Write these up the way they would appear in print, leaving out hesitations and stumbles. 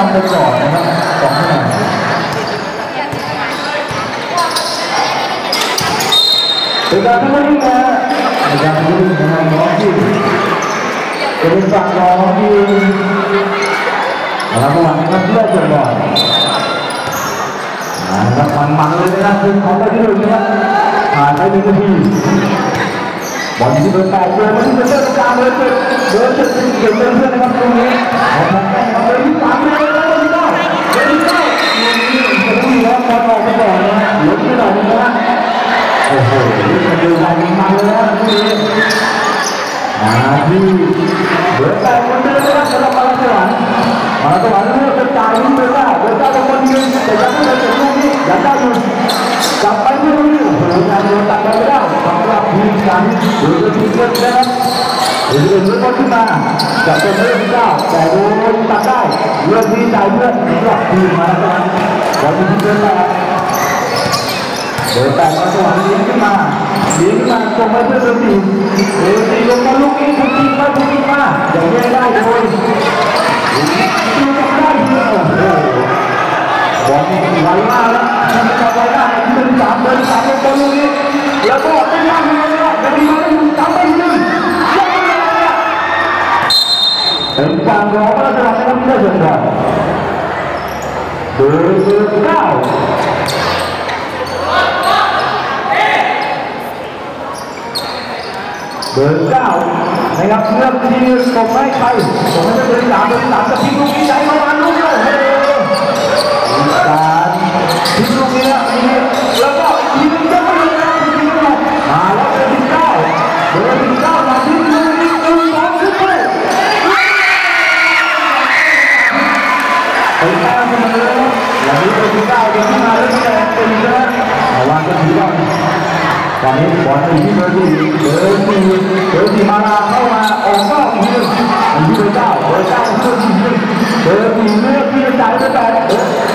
ำไปก่อนนะครับ2 คะแนนเป็นการทำได้นะเป็นการทำได้นะครับน้องที่เป็นฝั่งน้องที่ระหว่างนะครับเลือกจนก่อนนะครับมันเลยนะครับคือของได้ที่1นะครับผ่านไป1 นาทีบอลที่เบอร์8เจอมาที่เบอร์9กลางเลยเบอร์7เก็บเพื่อนนะครับตรงนี้เบอร์ที่3เลยเบอร์ที่9จะต้องมีแล้วบอลออกไปก่อนนะหลุดไม่ได้นะโอ้โหนี่จะดูอะไรมันเลยนะที่เบอร์8คนเดินนะครับสำหรับมาราธอนเลือกเป็นจ่ายนี่เบอร์9เป็นคนยืนแต่ยังไม่ได้เก็บลูกนี้ยังได้อยู่กลับไปที่ลูกนี้โอ้โหการโดนตัดไปได้สำหรับทีมกันหรือทีมเลือกนะครับหรือเลือกขึ้นมาจะเป็นเรื่อง9แต่โดนตัดได้เลือกที่จ่ายเพื่อนสำหรับทีมมาราธอนวันนี้เบอร์8มาสว่างเลี้ยงขึ้นมาส่งไปเพื่อเบอร์4ลงมาลูกนี้ถูกยิงมาอย่างนี้ได้โดยดูทำได้โอ้โหบอลไหลมาแล้วทำไปได้ที่เป็น3 ลงบอลลูกนี้แล้วก็ไม่ยากเลยนะจะมีอะไรอยู่3 ไปเป็นการรอมาตลอดนะครับที่ได้เห็นก่อนเบอร์9เบอร์ 9นะครับเลือกที่ส่งให้ใครส่งให้เบอร์ 3จะทิ้งลูกนี้ใจประมาณลูกเลยการทิ้งลูกนี้นะแล้วก็ทีนึงก็ไม่ลงทีนึงก็มาแล้วเบอร์ 9มาทิ้งลูกนี้2 ขึ้นไปเป็นแต้มมาเลยอย่างนี้เบอร์ 9จะขึ้นมาแล้วแต้มเป็นนะระวังกันทีก่อนตอนนี้บอลอยู่ที่เบอร์ 4มาลาเข้ามาออกนอกอีก1อยู่ที่เบอร์ 9เบอร์ 9เลือกที่1เบอร์ 4เลือกที่จะจ่ายเบอร์ 8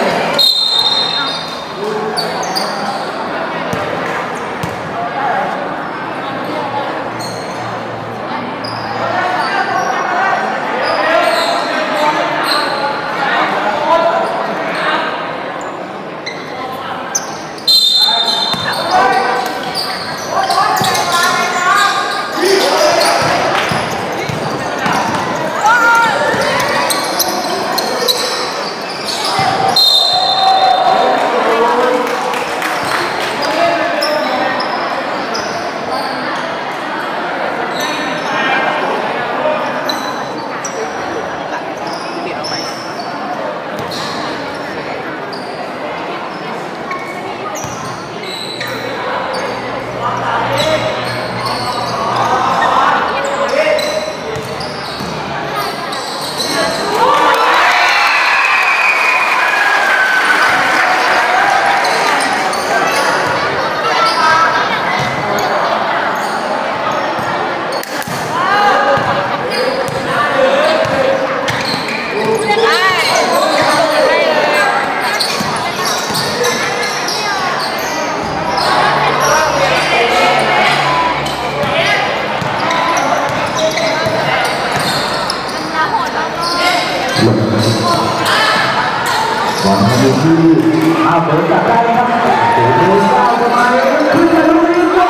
บอลมาดูที่เบอร์จับได้ครับเบอร์ 9จะมาขึ้นมาลูกนี้ก็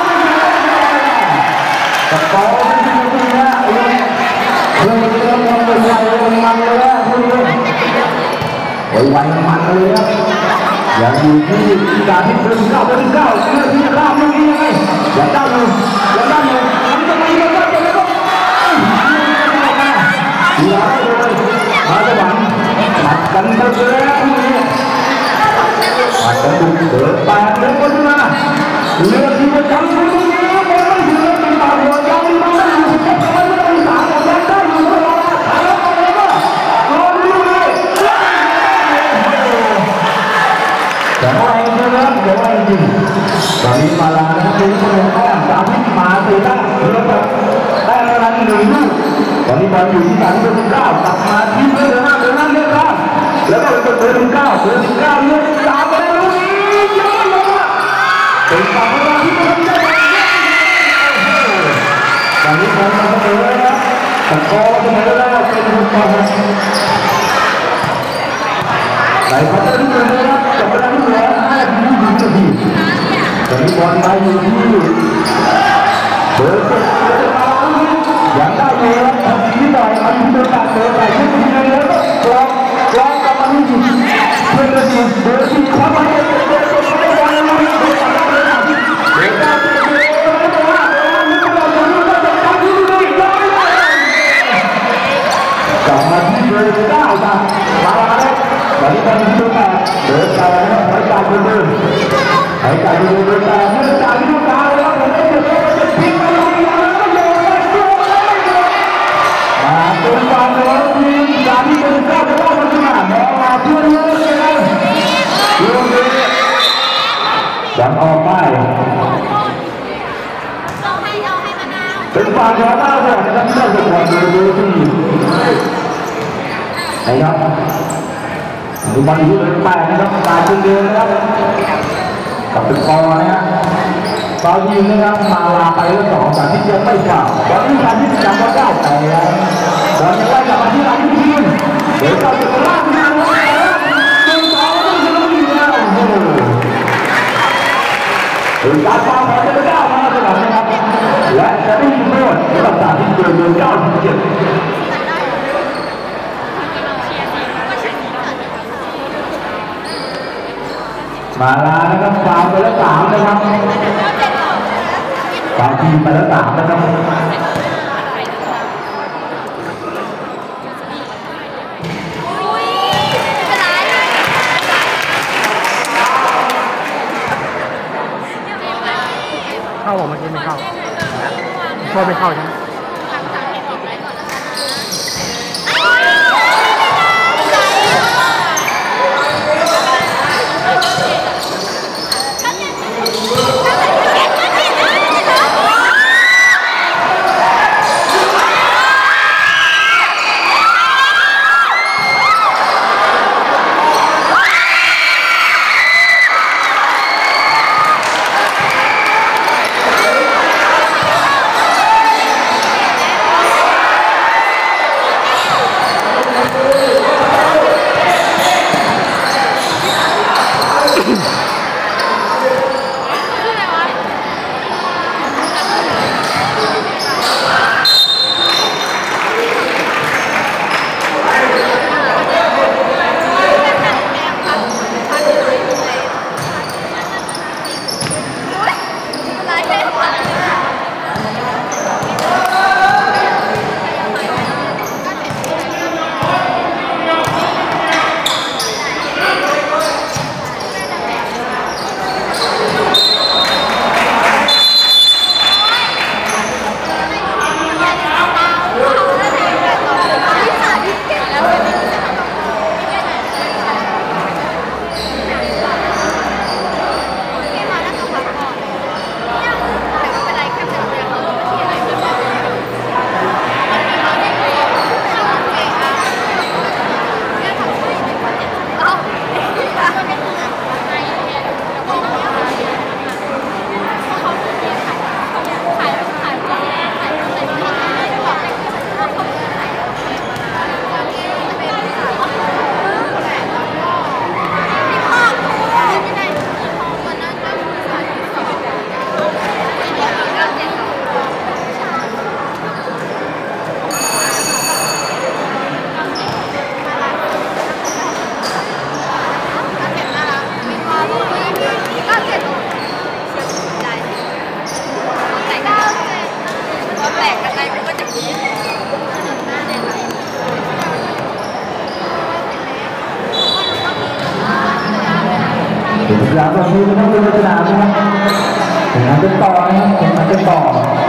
กับบอลที่ลูกนี้นะเริ่มเป็นไวมันเลยนะพวกนี้ไวมันเลยนะอย่างอยู่ที่การที่เบอร์ 9เบอร์ 9เพื่อที่จะข้ามลูกนี้ยังไงยังได้อยู่ทำจะไปยังได้จะแล้วดีเลยมาจะหวังหมัดกันเบอร์แล้วพวกนี้อาจจะถูกเบอร์ 8เลยก็ได้เลือกที่จะจับลูกนี้บอลไม่ถึงเป็นตาหัวยังไม่ได้อยู่แค่ไม่ได้สามยังได้อยู่ตลอดแล้วก็เลยก็รอดูเลยแต่ว่าเองนะครับเดี๋ยวว่าจริงตอนนี้มาลานะครับเป็นคนแรกตามที่มาตีได้เลือกได้เวลา1 ลูกตอนนี้บอลอยู่ที่การเบอร์ 9กลับมาที่เบอร์ 5เบอร์ 5เลือกครับแล้วก็เบอร์ 9เลือก3ไปลูกนี้เยอะเลยเป็นฝั่งเวลาที่ไม่ได้ตอนนี้บอลมาเสมอแล้วนะแต่ก็เสมอแล้วเป็นฟุตบอลในพัฒนาที่เลยนะครับจับเวลาที่เหลือ5 นาทีตอนนี้บอลไปอยู่ที่เบอร์7ยังได้อยู่ครับที่ต่อยอันเดินตัดเดินไปที่ทีเลยแล้วก็กลองกลับมาที่เพื่อนเบอร์4เข้าไปกลับมาที่เบอร์9ครับมาแล้วตอนนี้บอลที่เบอร์8เดินไปแล้วหายใจเดินหายใจเดินเดินไปเดินจากที่ลูกตาแล้วผมได้เจอจะทิ้งไปแล้วก็โยนไปเป็นความร้อนที่การที่เป็นเจ้าจะว่ามันขนาดมองมาเพื่อนเยอะเลยนะดูดิยังออกไปเป็นความร้อนมากเลยนะครับที่เราจะขอดูที่นะครับดูบอลอยู่เลยไปนะครับตายจนเดินนะครับกับเป็นคอนะฮะตอนยิงนะครับมาลาไปแล้ว2 จากที่ยังไม่เข้าตอนนี้การที่จะมาได้แต่ตอนนี้ไล่กลับมาที่หลังทีมเดี๋ยวเราจะลากมาแล้วเป็น2ต้องจะต้องยิงแล้วโอ้โหเป็นการฟาวล์ของเจ้าเจ้ามาสนามนะครับและจะได้ยิงโทษสำหรับที่เดิน97มาลานะครับฟาวล์ไปแล้ว3นะครับฟาวล์ทีมไปแล้ว3นะครับเข้าบอกเมื่อกี้ไม่เข้าโทษไม่เข้าใช่ไหมหลังจากนี้นะครับเป็นสนามนะครับถึงนั้นจะต่อนะครับถึงนั้นจะต่อ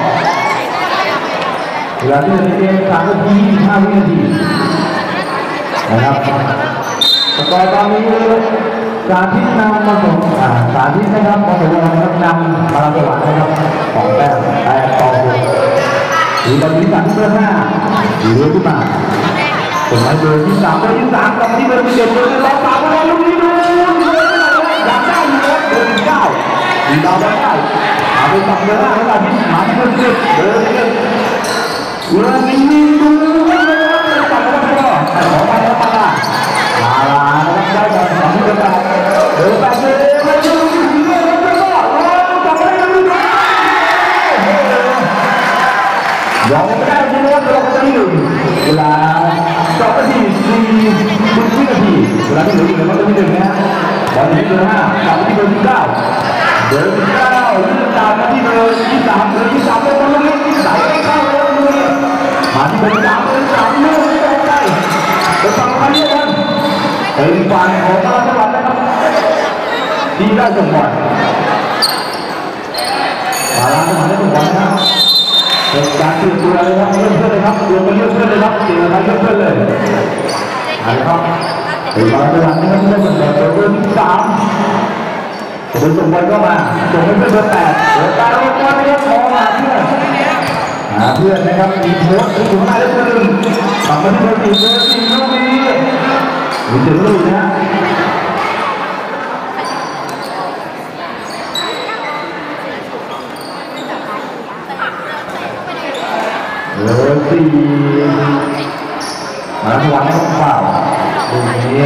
เวลาที่ในเกม3 นาที 25 วินาทีนะครับสกอร์ตอนนี้สาธิตนำมาส่งสาธิตนะครับมาส่งนะครับนำมาสวรรค์นะครับ2 แต้ม8 ต่อ 6หรือตอนนี้3 เบอร์ 5หรือขึ้นมาส่งให้เบอร์ที่3เบอร์ที่3กับที่เบอร์ที่7เบอร์ที่2 3คะแนนลูกนี้ดูอยากได้อยู่แล้วเบอร์ที่9ดีดาวได้เอาไปตัดเบอร์5แล้วที่หาที่เบอร์ที่7เบอร์ที่1เบอร์นี้ดูเลยตัดแล้วก็ขอไปแล้วมาลานะครับได้บอลลาที่เหลืออยู่ในรอบที่1นะบอลที่เบอร์5กลับที่เบอร์9เบอร์9เลือกตามมาที่เบอร์23เบอร์23เป็นคนนี้ไหลเข้าแล้วเลยมาที่เบอร์3เบอร์3เลือกไม่ได้ใจเป็นฝั่งใครเนี่ยกันเป็นฝั่งของตลาดจังหวัดนะครับที่ได้ส่งบอลตลาดจังหวัดได้ส่งบอลนะครับเป็นการตื่นตัวเลยครับเลื่อนเพื่อนเลยครับเลื่อนไปเลื่อนเพื่อนเลยครับเสียอะไรเลื่อนเพื่อนเลยนะครับเป็นตลาดจังหวัดนะครับได้ส่งบอลเบอร์3เป็นส่งบอลเข้ามาส่งให้เพื่อนเบอร์8เบอร์9ลูกบอลนะครับมองมาเพื่อนนะครับมีโค้ชที่อยู่หน้าเล่นเพื่อนกลับมาที่เบอร์4เบอร์4ลูกนี้มีเจอลูกนะเบอร์4มาที่วันนี้ต้องฝ่าลูกนี้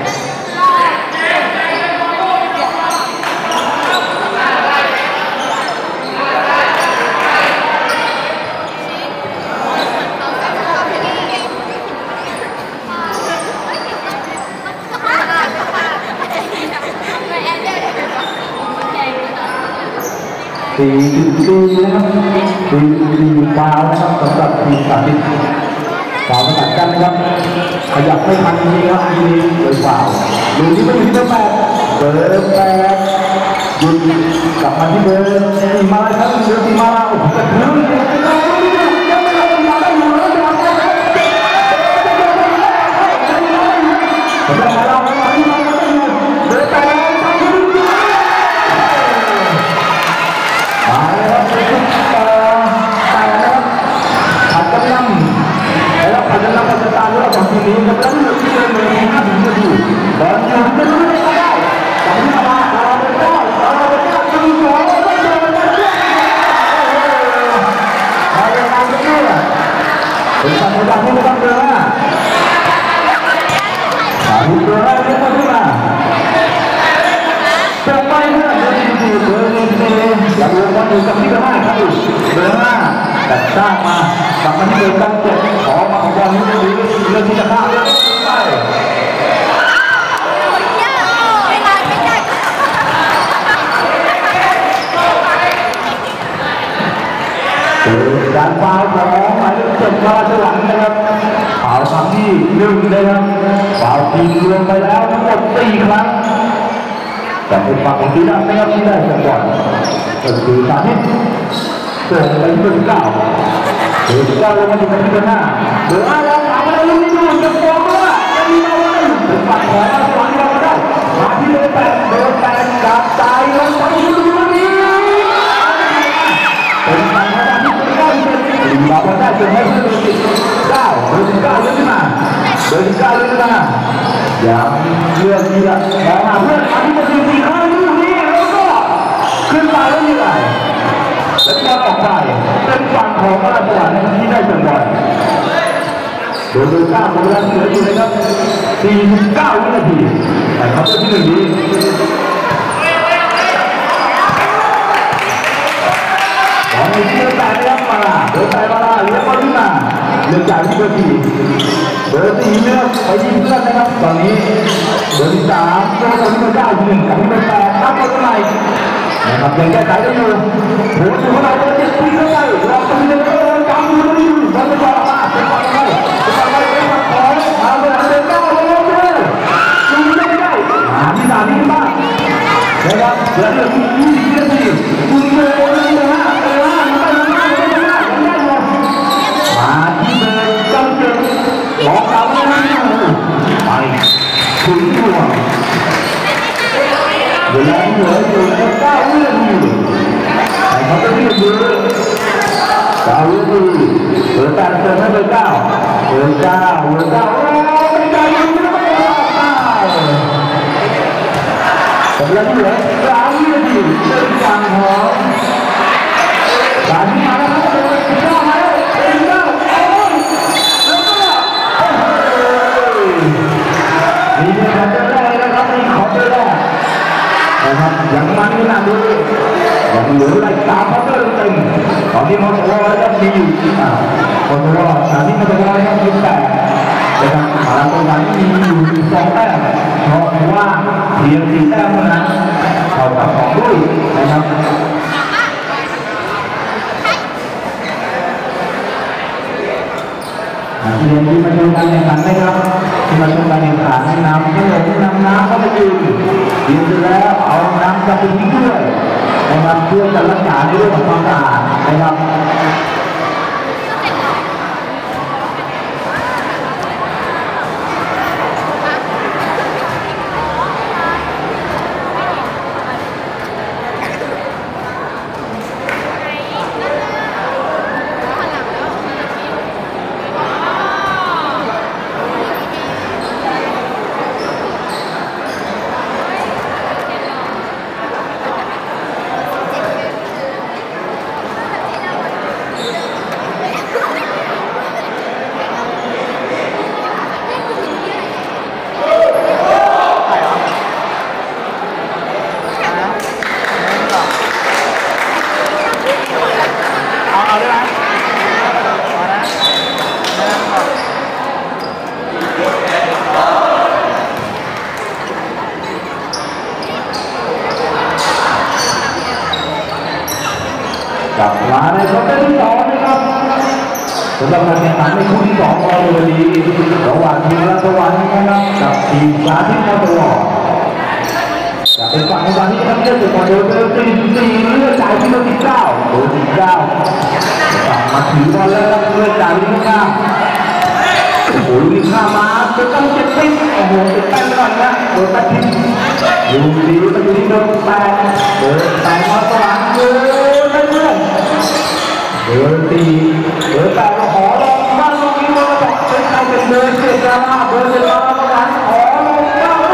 4-4นะครับ4-4ฟาวนะครับสำหรับทีมสาธิตฟาวสกัดกันนะครับขยับไม่ทันจริงครับทีนี้เลยฟาวดูที่เบอร์8เบอร์8หยุดกลับมาที่เบอร์4มาแล้วครับเบอร์4มาแล้วโอ้โหกระทืบเลยยังไม่ได้มาได้อยู่แล้วจังหวะนี้สำหรับเราที่มาได้อยู่เบอร์8มาเลยครับเป็นแต่นะครับผัดกำลังแล้วผัดกำลังผัดตาด้วยของทีมนี้ครับแล้วเหลือที่เดินเลย5 นาทีบอลยังไม่ได้สองมาเราเป็นเจ้าจะมีหัวเราต้องเจอกันเรื่อยๆพยายามเรื่อยๆเป็นการพยายามที่ไม่ต้องเดินนะดูเดินเรื่อยๆขึ้นมาเป็นไปเรื่อยๆแล้วดูบอลอยู่กับที่เบอร์5ครับเบอร์5แต่สร้างมากลับมาที่เบอร์7ขอมาของบอลนี้เรื่องที่จะฆ่าเรื่องไปการฟาวของหมายเลข7มาฉลังนะครับฟาวครั้งที่1นะครับฟาวทีมรวมไปแล้วทั้งหมด4 ครั้งแต่เป็นฝั่งของทีมนะครับที่ได้จังหวะก็คือสาธิตส่งไปที่เบอร์9เบอร์9ลงมาอยู่ที่เบอร์5เบอร์5แล้วถามอะไรลูกนี้ดูจะฟ้องว่าจะมีมาว่าเป็นฝั่งของมาฉลังเราได้มาที่เบอร์8เบอร์8กับตายลงไปที่ลูกนี้เป็นฝั่งของที่เบอร์9เป็นเราได้จนให้เบอร์9เบอร์9เลื่อนขึ้นมาเบอร์9เลื่อนขึ้นมาอย่างเลื่อนนี่แหละมองหาเพื่อนมาที่เบอร์4เข้าลูกนี้แล้วก็ขึ้นมาแล้วนี่แหละแล้วก็ออกไปเป็นฝั่งของราชวัฒน์ที่ได้จังหวะโดยเบอร์9ของเวลาที่เหลืออยู่นะครับ49 วินาทีแต่เขาเป็นที่1นี้ของที่เบอร์8นะครับมาเบอร์8มาเลี้ยงบอลขึ้นมาเลือกจากที่เบอร์4เลือกไปยิงเพื่อนนะครับตอนนี้เบอร์3ตัวคนที่เบอร์9ที่1กับที่เบอร์8ตั้งคนใหม่นะครับยังแก้ไขได้อยู่โหสุดของเราเบอร์7ที่เข้าไปเราต้องเดินกำมืออยู่บอลจะบอลมาเป็นบอลไปเป็นบอลไปเป็นบอลของเอาเบอร์9เลยดูไม่ได้ที่3นี่บ้างนะครับแล้วเหลือ20 วินาทีคุณเบอร์5มาที่เบอร์9ลองเอาไปไปถึงตัวเวลาเหลืออยู่แค่9 วินาทีแต่เขาจะเรียกเบอร์9 วินาทีเบอร์8เติมให้เบอร์9เบอร์9โอ้ไม่ได้ยังไม่ได้แต่เวลาเหลือ3 วินาทีเป็นฝั่งของสาธิตมาแล้วครับเบอร์9มาแล้วเบอร์9นี่เป็นขอเจอแรกนะครับนี่ขอเจอแรกนะครับยังมันนี่นะดูยังเหลืออะไรตามเขาเติมเต็มตอนนี้มอสวอแล้วก็มีอยู่มอสวอสาธิตมอสวอแล้วก็มี8 นะครับมาราธอนวันนี้มีอยู่2 แต้มเพราะว่าเพียง4 แต้มเท่านั้นเท่ากับ2 ลูกนะครับที่มาดูการแข่งขันนะครับที่มาดูการแข่งขันนำขนมนำน้ำเข้าไปดื่มดื่มเสร็จแล้วเอาน้ำกลับไปทิ้งด้วยนะครับเพื่อจะรักษาในเรื่องของความสะอาดนะครับกลับมาในช่วงที่2นะครับสำหรับการแข่งขันในคู่ที่2ของวันนี้ระหว่างทีมราชวัฒน์นะครับกับทีมสาธิตมอเตอร์วอร์จะเป็นฝั่งในวันนี้ครับเลือกจากเบอร์44เลือกจ่ายที่เบอร์19กลับมาถือบอลแล้วเลือกจ่ายที่โอ้โหลูกข้ามาจะต้องเจ็บทิ้งโอ้โหติดแป้นก่อนนะเบอร์8ทิ้งอยู่ดีมันอยู่ที่เบอร์8มอเตอร์วอร์เบอร์4ขอลงบ้างลูกนี้เบอร์2เป็นใครเป็นเบอร์7แล้วเบอร์7แล้วประมาณขอลงบ้าง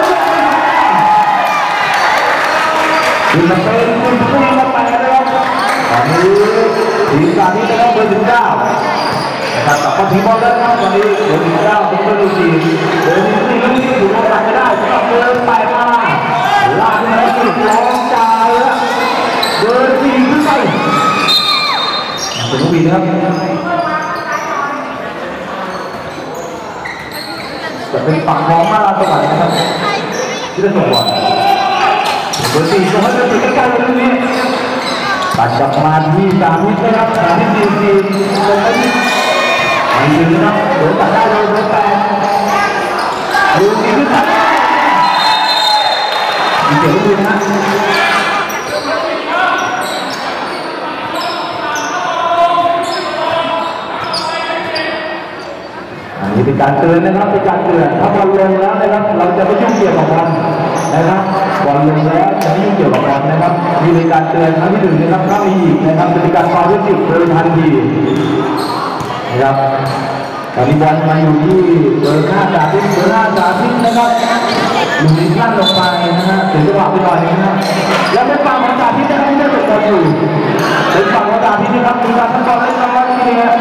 คุณเป็นคุณผู้มาแปลแล้วตอนนี้ทีมการนี้นะครับเบอร์19นะครับกลับมาทีมบอลแล้วครับตอนนี้เบอร์19เป็นเบอร์4เบอร์4ลูกนี้ถูกลงหลังไม่ได้สำหรับเบอร์8มาลากมาสุดร้องจ่ายแล้วเบอร์4ขึ้นไปเป็นลูกบีนะครับจะเป็นฝั่งของมาลาสวรรค์นะครับที่จะส่งบอลเบอร์4ส่งให้เป็นใกล้ๆลูกนี้ตัดกลับมาที่3นิดนะครับที่4ส่งให้ไม่ถึงนะครับโดนตัดได้เลยเบอร์8ลูกนี้ขึ้นตัดมีเจ็บลูกนี้นะนี่เป็นการเตือนนะครับเป็นการเตือนถ้าบอลลงแล้วนะครับเราจะไม่ยุ่งเกี่ยวกับบอลนะครับบอลลงแล้วจะไม่ยุ่งเกี่ยวกับบอลนะครับนี่เป็นการเตือนครั้งที่1นะครับถ้ามีอีกนะครับจะเป็นการฟาวล์ที่10โดยทันทีนะครับตอนนี้บอลมาอยู่ที่เบอร์5จากที่เบอร์5จากที่นะครับอยู่ในขั้นลงไปนะฮะถึงจังหวะไปหน่อยนะครับแล้วเป็นฝั่งของจากที่จะให้ได้เปิดบอลอยู่เป็นฝั่งของจากที่นะครับมีการทำบอลเล่นบอลที่นี่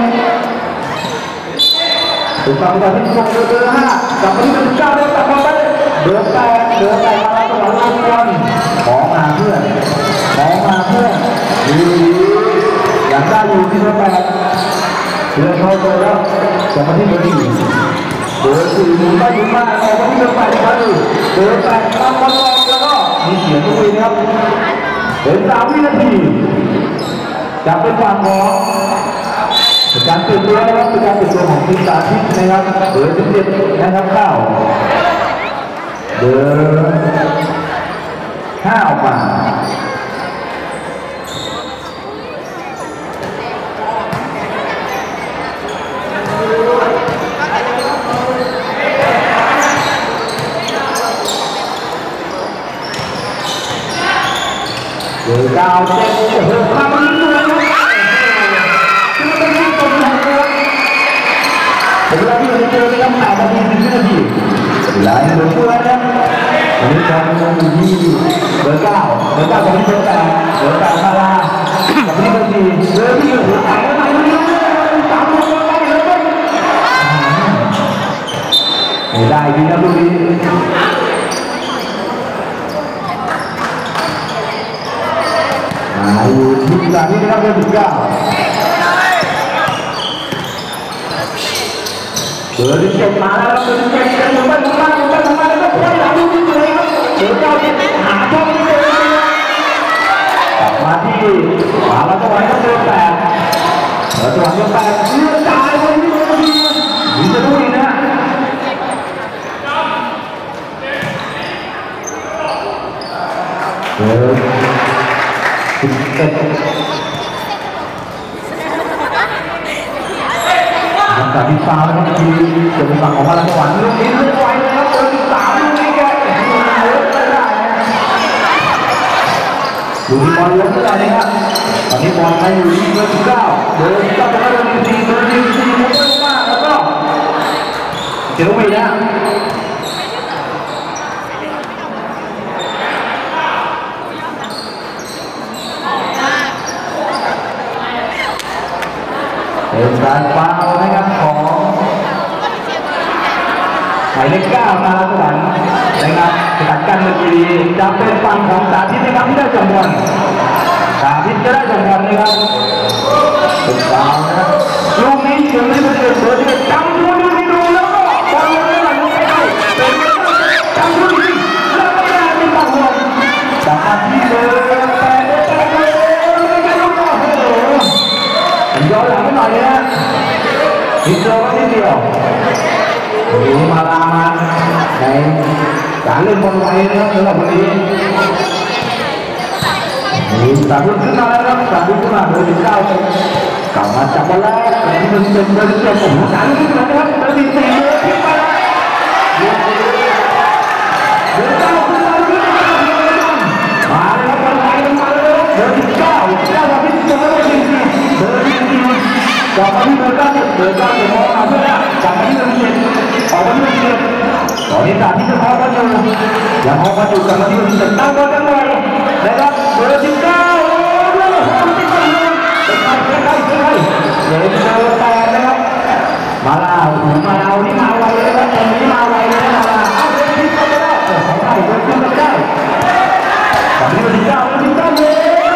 ถูกต้องตอนที่ส่งเบอร์5กลับมาที่เบอร์9แล้วกลับมาได้เบอร์8มาแล้วตลอดรอบวันของมาเพื่อนดีอยากได้อยู่ที่เบอร์8เพื่อนเขาโตแล้วกลับมาที่เบอร์4ได้อยู่มากออกมาที่เบอร์8มาดูเบอร์8ตามบอลลงแล้วก็มีเสียงทุกทีนะครับเป็น3 วินาทีจะเป็นฝั่งของการเปลี่ยนตัวนะครับเป็นการเปลี่ยนตัวของทีมสาธิตนะครับเบอร์17นะครับ9เบอร์5ออกมาเบอร์9เจ็บโอ้โหพามาลุ้นเลยเป็นเวลาที่เราเจอในลำดับ8 นาทีหลายเหมือนเพื่อนนะวันนี้จะมีที่เบอร์9กับที่เบอร์8มาลากับที่เบอร์4เบอร์ที่หัวแตกไปเลย3 คนได้เลยไม่ได้ดีนะลูกนี้อยู่ที่เวลานี้นะครับเบอร์19เบอที่7มาแล้วเบอร์ที่7จะอยู่บ้านแล้วก็พ้นหลังลูกนี้เลยครับเบอร์9ที่หาช่องไม่เจอกลับมาที่ขวาแล้วจังหวะเบอร์8จังหวะเบอร์8เลือกจ่ายคนที่มีจะดูอีกนะเบอร์จากที่ฟ้าแล้วก็ทีจะเป็นฝั่งของพลังสวรรค์ลูกนี้เลื่อนไวเลยครับเบอร์13ลูกนี้แกไม่ได้ดูที่บอลล้มไม่ได้นะครับตอนนี้บอลไปอยู่ที่เบอร์19เบอร์19จะได้เบอร์14เบอร์14มุดลงมาแล้วก็เจ๋งไปนะเป็นการฟาวล์นะครับของหมายเลข9มาสวรรค์นะครับตัดกันเมื่อกี้จะเป็นฝั่งของสาธิตนะครับที่ได้จังหวะสาธิตจะได้จังหวะนะครับเป็นฟาวล์นะครับลูกนี้ถึงที่มันเกิดเบอร์ที่จำดูแล้วก็บอลเลยหลังไม่ได้เป็นจำดูดีแล้วไม่ได้เป็นฝั่งลงจากที่เบอร์ย้อนหลังไปหน่อยนะนิดเดียวนิดเดียวดูมาลามาในการเล่นบอลไวนะครับสำหรับวันนี้มีสามลูกขึ้นมาแล้วครับสามลูกขึ้นมาเบอร์19กลับมาจับบอลแล้วที่มันเป็นเบอร์17ผมสามลูกขึ้นมานะครับเบอร์14ขึ้นมาเบอร์9ขึ้นมามาแล้วบอลไวมาแล้วเบอร์19เจ้าวันที่จะไม่ได้ยิงเบอร์14กลับมาที่เบอร์9จะมองมาเพื่อกลับมาที่เบอร์17ออกมาที่เบอร์17ตอนนี้จากที่จะมองมาอยู่ยังมองมาอยู่กลับมาที่เบอร์17ตั้งบอลกันเลยนะครับเบอร์19เป็นการเล่นได้เบอร์8นะครับมาลาวมาเอานี่มาไวเลยนะครับตรงนี้มาไวเลยนะมาเอาเบอร์10ก็ได้ของไทยเบอร์10ก็ได้ตอนนี้เบอร์19เลย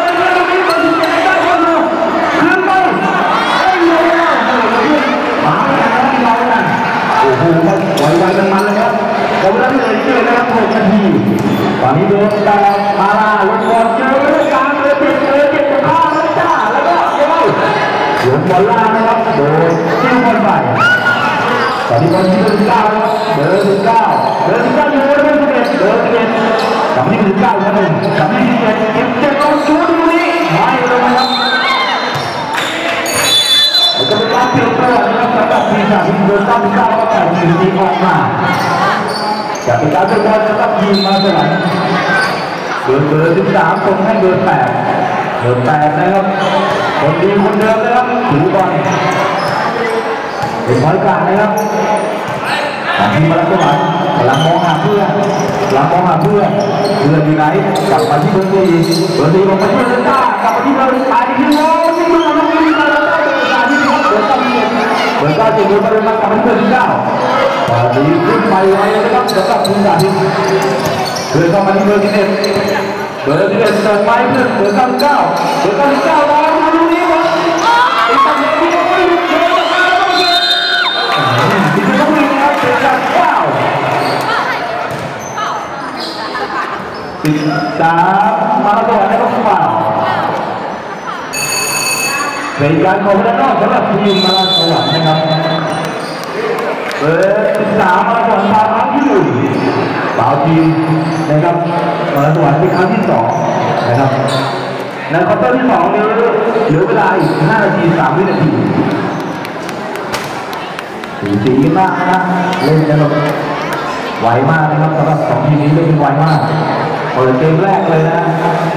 โอ้โหไวๆกันมันเลยครับผมรับเลยเชื่อนะครับ6 นาทีตอนนี้โดนแต่มาลาลงบอลเจอการเลยเจ็บข้าแล้วจ้าแล้วก็ยังไงโยนบอลล่างนะครับโดนจิ้มบอลไปตอนนี้บอลที่เบอร์19นะครับเบอร์19อยู่เบอร์11กับที่19ครับหนึ่งกับที่17เก็บลงชูดูนี่ไม่ลงนะครับจะเป็นการเปลี่ยนตัวนะครับสำหรับทีมจากทีมเบอร์99ก็แต่งทีมออกมาจะเป็นการเปลี่ยนตัวสำหรับทีมมาสวรรค์เบอร์13ส่งให้เบอร์8นะครับคนดีคนเดิมนะครับถือบอลเป็นบอลกลางนะครับทีมมาสวรรค์กำลังมองหาเพื่อนอยู่ไหนกลับมาที่เบอร์4ลงมาที่เบอร์9กลับมาที่เบอร์8ที่โว้ที่มือลงที่เบอร์เบอร์9จะดูประเด็นมากกับเบอร์9ตอนนี้ขึ้นไปไวนะครับสำหรับทีมสาธิตเดินเข้ามาที่เบอร์11เดินไปเพื่อนเบอร์99แล้วลูกนี้บอลไอ้ตันที่ไม่หยุดเดินมาแล้วก็เดินที่ต้องวิ่งนะครับเดินจากว้าว13มาต่อนะครับว้าวเป็นการขอพระนอกสำหรับทีมมาลาสวรรค์นะครับเบอร์13มาลาสวรรค์มาครั้งที่1เปล่าทีมนะครับมาลาสวรรค์เป็นครั้งที่2นะครับในควอเตอร์ที่2นี้เหลือเวลาอีก5 นาที 3 วินาทีสีมากนะเล่นกันแบบไวมากนะครับสำหรับ2 ทีมนี้เล่นไวมากเปิดเกมแรกเลยนะ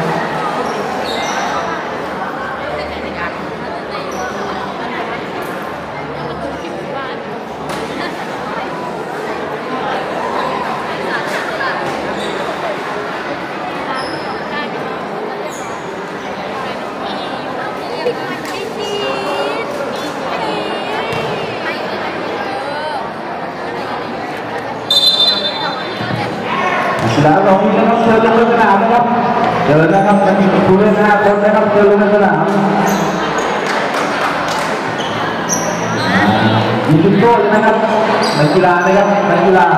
แล้วตรงนี้นะครับเชิญลงสนามนะครับเชิญนะครับจะมีผู้เล่น5 คนนะครับเชิญลงสนามยิงโก้ใช่ไหมครับนักกีฬานะครับนักกีฬา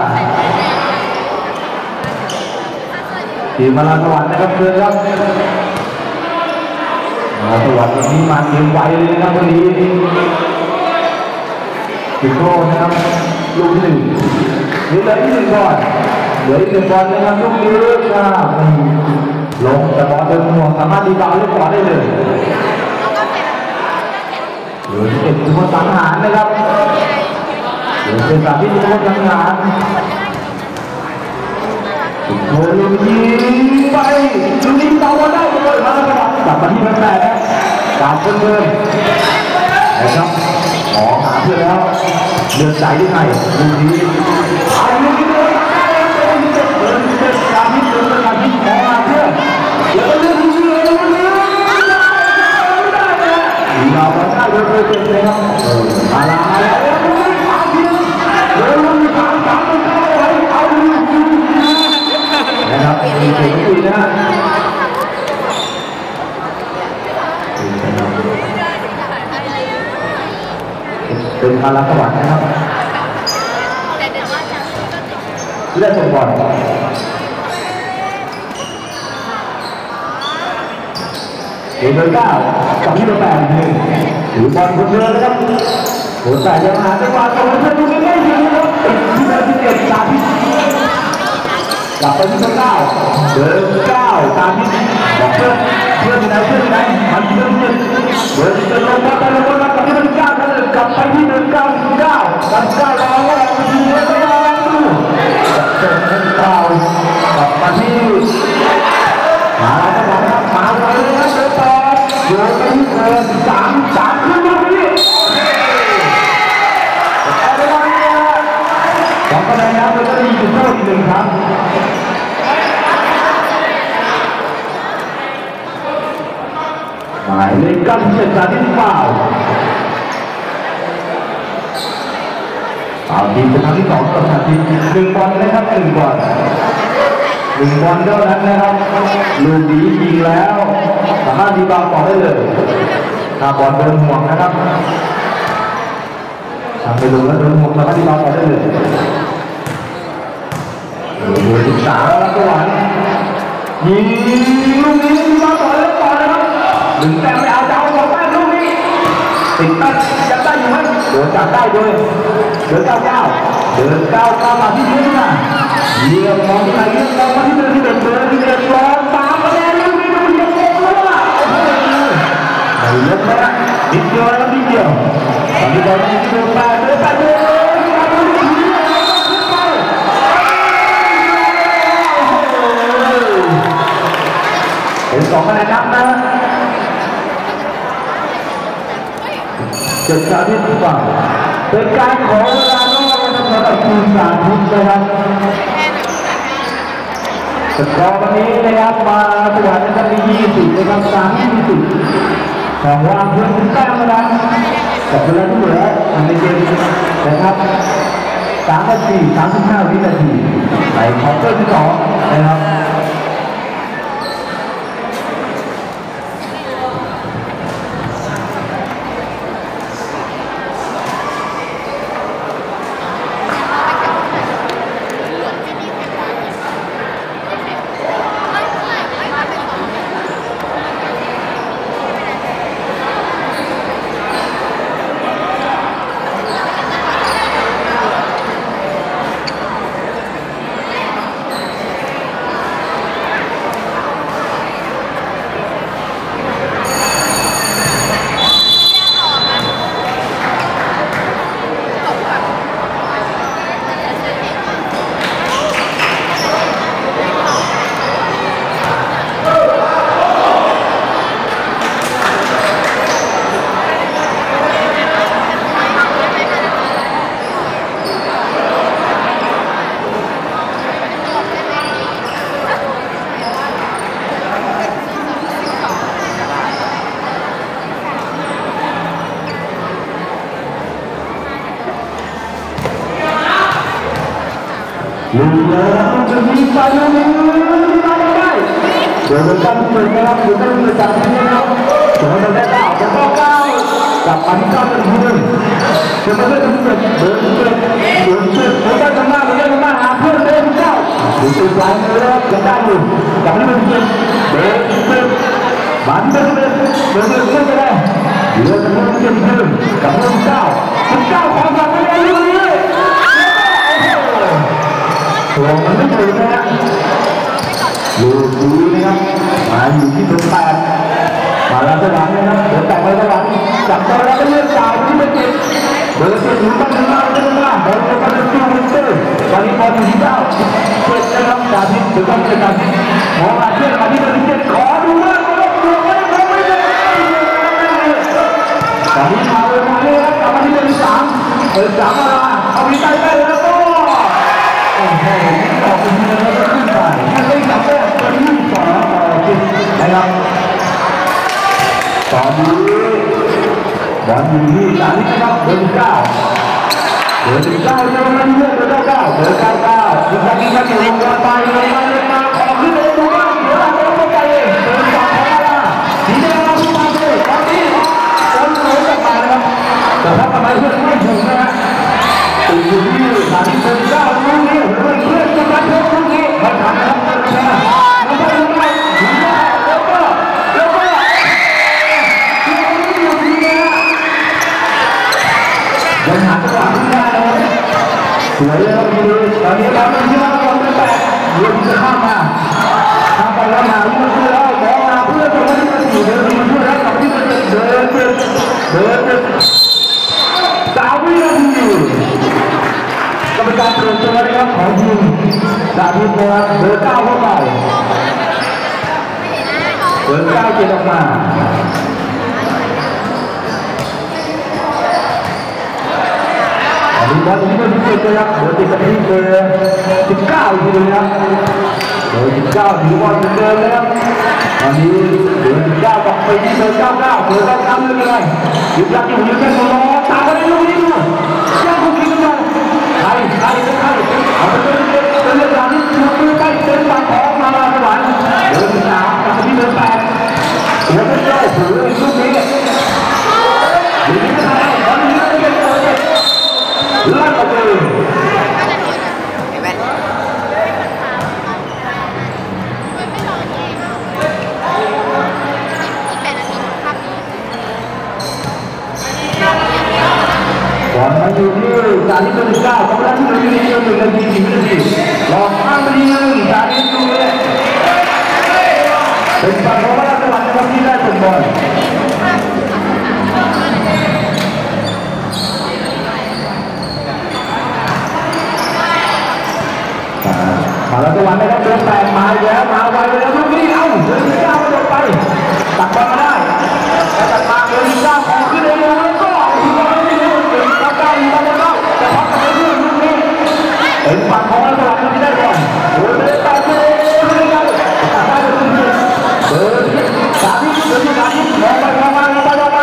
ทีมพลังสวรรค์นะครับเพื่อนครับสวรรค์วันนี้มาเกมไวเลยนะครับวันนี้ยิงโก้นะครับลูกที่หนึ่งนี่เลยที่หนึ่งก่อนเหลืออีกหนึ่งบอลนะครับลูกนี้ครับลงแต่บอลเดินห่วงสามารถดีบอลเล่นต่อได้เลยเหลือเจ็ดทุกคนสังหารนะครับเหลือเป็นสามที่ทุกคนสังหารโดนลูกยิงไปลูกนี้ต่อได้เลยมาแล้วครับกลับมาที่แม่นะกลับเพื่อนนะครับขอหาเพื่อนแล้วเลือกใจที่ไหนลูกนี้เอาลูกนี้เลยการที่เดินการที่ขอมาเพื่อนแล้วก็เลือกที่เลยลูกนี้เราได้โดยเป็นเลยครับมาแล้วนะครับมีเก่งดีนะเป็นพลังสวรรค์นะครับเล่นส่งบอลเบอร์ 9กับที่เบอร์ 8ถือบอลคนเดียวนะครับโหแต่ยังหาจังหวะตรงนี้ดูไม่ได้นะครับที่เบอร์ 11ตามที่กลับไปที่เบอร์ 9เบอร์ 9ตามที่บอกเพื่อนที่ไหนมันเพื่อนเบอร์จะลงมาแต่ละคนกลับที่เบอร์ 9กลับไปที่เบอร์ 9กับ9เราก็ไปที่เบอร์ 9จะเป็นเบอร์ 9กลับมาที่มาแล้วครับมาเลยนะเบอร์ 8โยนไปที่เบอร์ 3ขึ้นมาที่สองคะแนนแล้วก็จะมีจุดโทษอีกหนึ่งครับหมายเลข97จากที่เปล่าทีมเป็นครั้งที่2ต่อจากทีม1 บอลนะครับ1 บอล1 บอลเท่านั้นนะครับลูกนี้ยิงแล้วสามารถดีบอลต่อได้เลยถ้าบอลโดนห่วงนะครับทำไปดูแล้วโดนห่วงสามารถดีบอลต่อได้เลยโดย13แล้วก็หวานยิงลูกนี้ดีบอลต่อแล้วต่อนะครับ1 แต้มไม่เอาจะเอา2 แต้มลูกนี้ติดตั้งจะได้อยู่ไหมโดนจับได้ด้วยเดิน9มาที่พื้นนะเยี่ยมมองที่ไหนเยี่ยมมองมาที่เดินที่เดินรอ3 คะแนนลูกนี้มันยังโง่แล้วอ่ะไม่ลงแล้วนิดเดียวแล้วนิดเดียวตอนนี้บอลที่เดินไปเป็น2 คะแนนนับนะจะการที่ถูกต้องเป็นการขอเวลานอกนะครับสำหรับทีมสาธิตนะครับสกอร์วันนี้นะครับมาสวรรค์นะครับมี20นะครับ30ของวางเพื่อนคุณแต้มนะครับกับเวลาที่เหลือในเกมนะครับ3 นาที 35 วินาทีในควอเตอร์ที่2นะครับลูกแล้วจะมีไฟลูกนี้ไม่ได้เดี๋ยวเราตั้งเปิดนะครับเดี๋ยวตั้งเปิดจากที่นี่นะครับเดี๋ยวเราได้ดาวจะเข้ากลับมาที่เก้าเป็นทีหนึ่งเดินมาเรื่อยๆเดินกันมาหาเพื่อนเดินเก้าดูตัวปลายมือแล้วยังได้อยู่กลับมาที่เป็นเดินมาที่เป็นเดินก็ได้เดินกันมาที่เป็นกลับมาที่เก้าความฝันไม่ได้ลูกนี้ตัวมันไม่ถึงนะลูกนี้นะครับมาอยู่ที่เบอร์แปดมาแล้วสวรรค์นะครับเบอร์แปดไปสวรรค์จับตัวแล้วก็เลือกจ่ายที่เบอร์เจ็ดเบอร์เจ็ดอยู่บ้านข้างล่างเบอร์ไปตู้มิเตอร์ตอนนี้บอลอยู่ที่เก้าเจ็ดนะครับดาวิดหรือว่าเจ็ดดาวิดมองมาเชื่อมาที่เบอร์เจ็ดขอดูว่าเขาต้องดูไว้ตอนนี้มาเลยครับกลับมาที่เบอร์สามมาเอาไปใต้แล้วก็โอ้โหออกเป็นเงินแล้วก็ขึ้นไปไม่ได้ทำได้ตอนนี้2-10นะครับตอนนี้บอลอยู่ที่สามนะครับเบอร์9เจ้ามันเลือกเบอร์9ยิงกันอยู่ลงไปมาขอขึ้นเลยดูว่าเดี๋ยวเราเข้าไปเองเบอร์2ของเราทีนี้เราขึ้นมาเลยตอนนี้คนโน้ตจะมานะครับแต่ถ้าทำไมเพื่อนไม่ถึงนะฮะติดอยู่ที่สามเบอร์9ลูกนี้เพื่อนจะมาเพิ่มลูกนี้มาทำนะครับแล้วก็ยังหาจังหวะไม่ได้เลยสวยเลยครับดูตอนนี้เราไม่เชื่อว่าเราจะแตะยืนจะข้ามมาไปแล้วหาลูกเพื่อนแล้วมองมาเพื่อนตรงนี้มาสี่เดินมาช่วยแล้วกับที่มันเดิน3 วินาทีกรรมการเปลี่ยนตัวนะครับของทีมดาวิดนะครับเบอร์ 9เข้าไปเบอร์ 9 เจ็ดออกมาบอลนี้ก็ที่เจอครับเบอร์10กับที่เบอร์19ทีเดียวครับเบอร์19ถือบอลเดิมนะครับตอนนี้เบอร์19กับไปที่เบอร์99เบอร์99เลยไงยึดยักอยู่ยึดแค่ตัวรอตามไปลูกนี้ดูยังคงคิดกันใครเอาไปเป็นเรื่องราวที่ถูกมือใกล้เส้นบางของมาสวรรค์เบอร์13กับที่เบอร์8ตัวไม่ได้ถือลูกนี้ดูนี่ทำไมตอนนี้ไม่เป็นตัวเองลั่นออกไปบอลมาอยู่ที่จานิสตัว19ของเราที่เราอยู่ในเกม1 นาที 10 วินาทีลองข้ามไปที่1จานิสดูเลยเป็นฝั่งของราชวัฒน์นะครับที่ได้ส่งบอลมาแล้วจังหวะนี้ครับเดินแปลงมาแล้วมาไวเลยลูกนี้เอ้าเดินที่9โดนไปตัดบอลมาได้แต่ตัดมาเดินที่9ของขึ้นเองแล้วก็ทีมเราไม่รู้เดิน9แต่พักกันไปเรื่อยลูกนี้เป็นฝั่งของราชวัฒน์ที่ได้บอลโดนไปตัดเลยตัดได้เลยคุณเดินสาธิตมองไปแล้วก็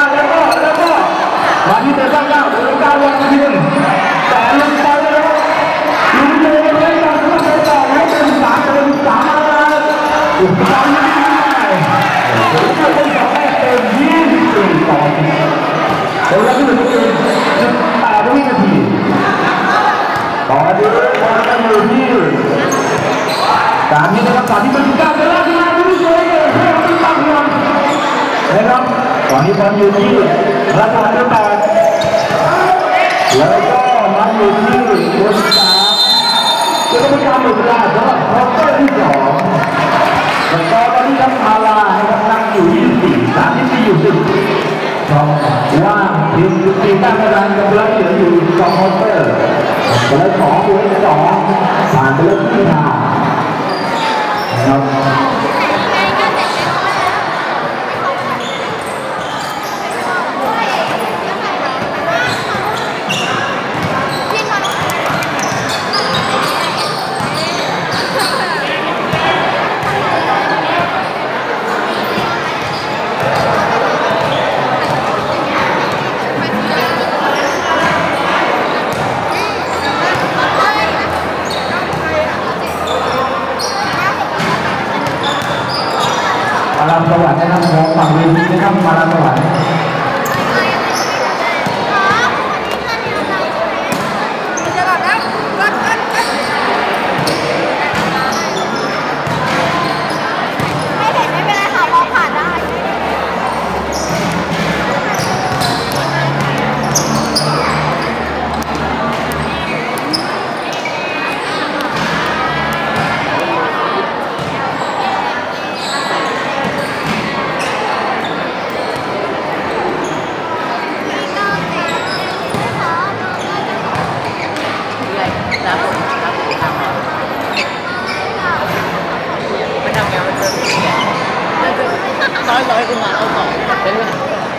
มาที่เดิน9เดิน9วันที่1แต่ลงไปแล้วลูกนี้เลยต่อแล้วเป็น3มาอุปกรณ์ไม่ได้ผมเป็น2ให้เป็น24 ต่อ 10แล้วที่1เป็น8 วินาทีต่อดีบอลกันอยู่ที่การนี้นะครับตอนที่เป็น9เวลาที่มาดูสวยเลยเพื่อที่ตั้งบอลนะครับตอนนี้บอลอยู่ที่ราชวัฒน์8แล้วก็มาอยู่ที่ตัว3จะเป็นการหมดเวลาสำหรับควอเตอร์ที่2แล้วก็ตอนนี้ครับมาลานะครับนั่งอยู่24 34อยู่10ช่องว่างทีมตีตั้งกระดานกับเวลาเหลืออยู่2ควอเตอร์เวลา2ตัวที่2ผ่านไปแล้วที่5นะครับมาลาสวรรค์นะครับมองฝั่งเวทีนะครับมาลาสวรรค์ nói cái mà ông hỏi đến rồi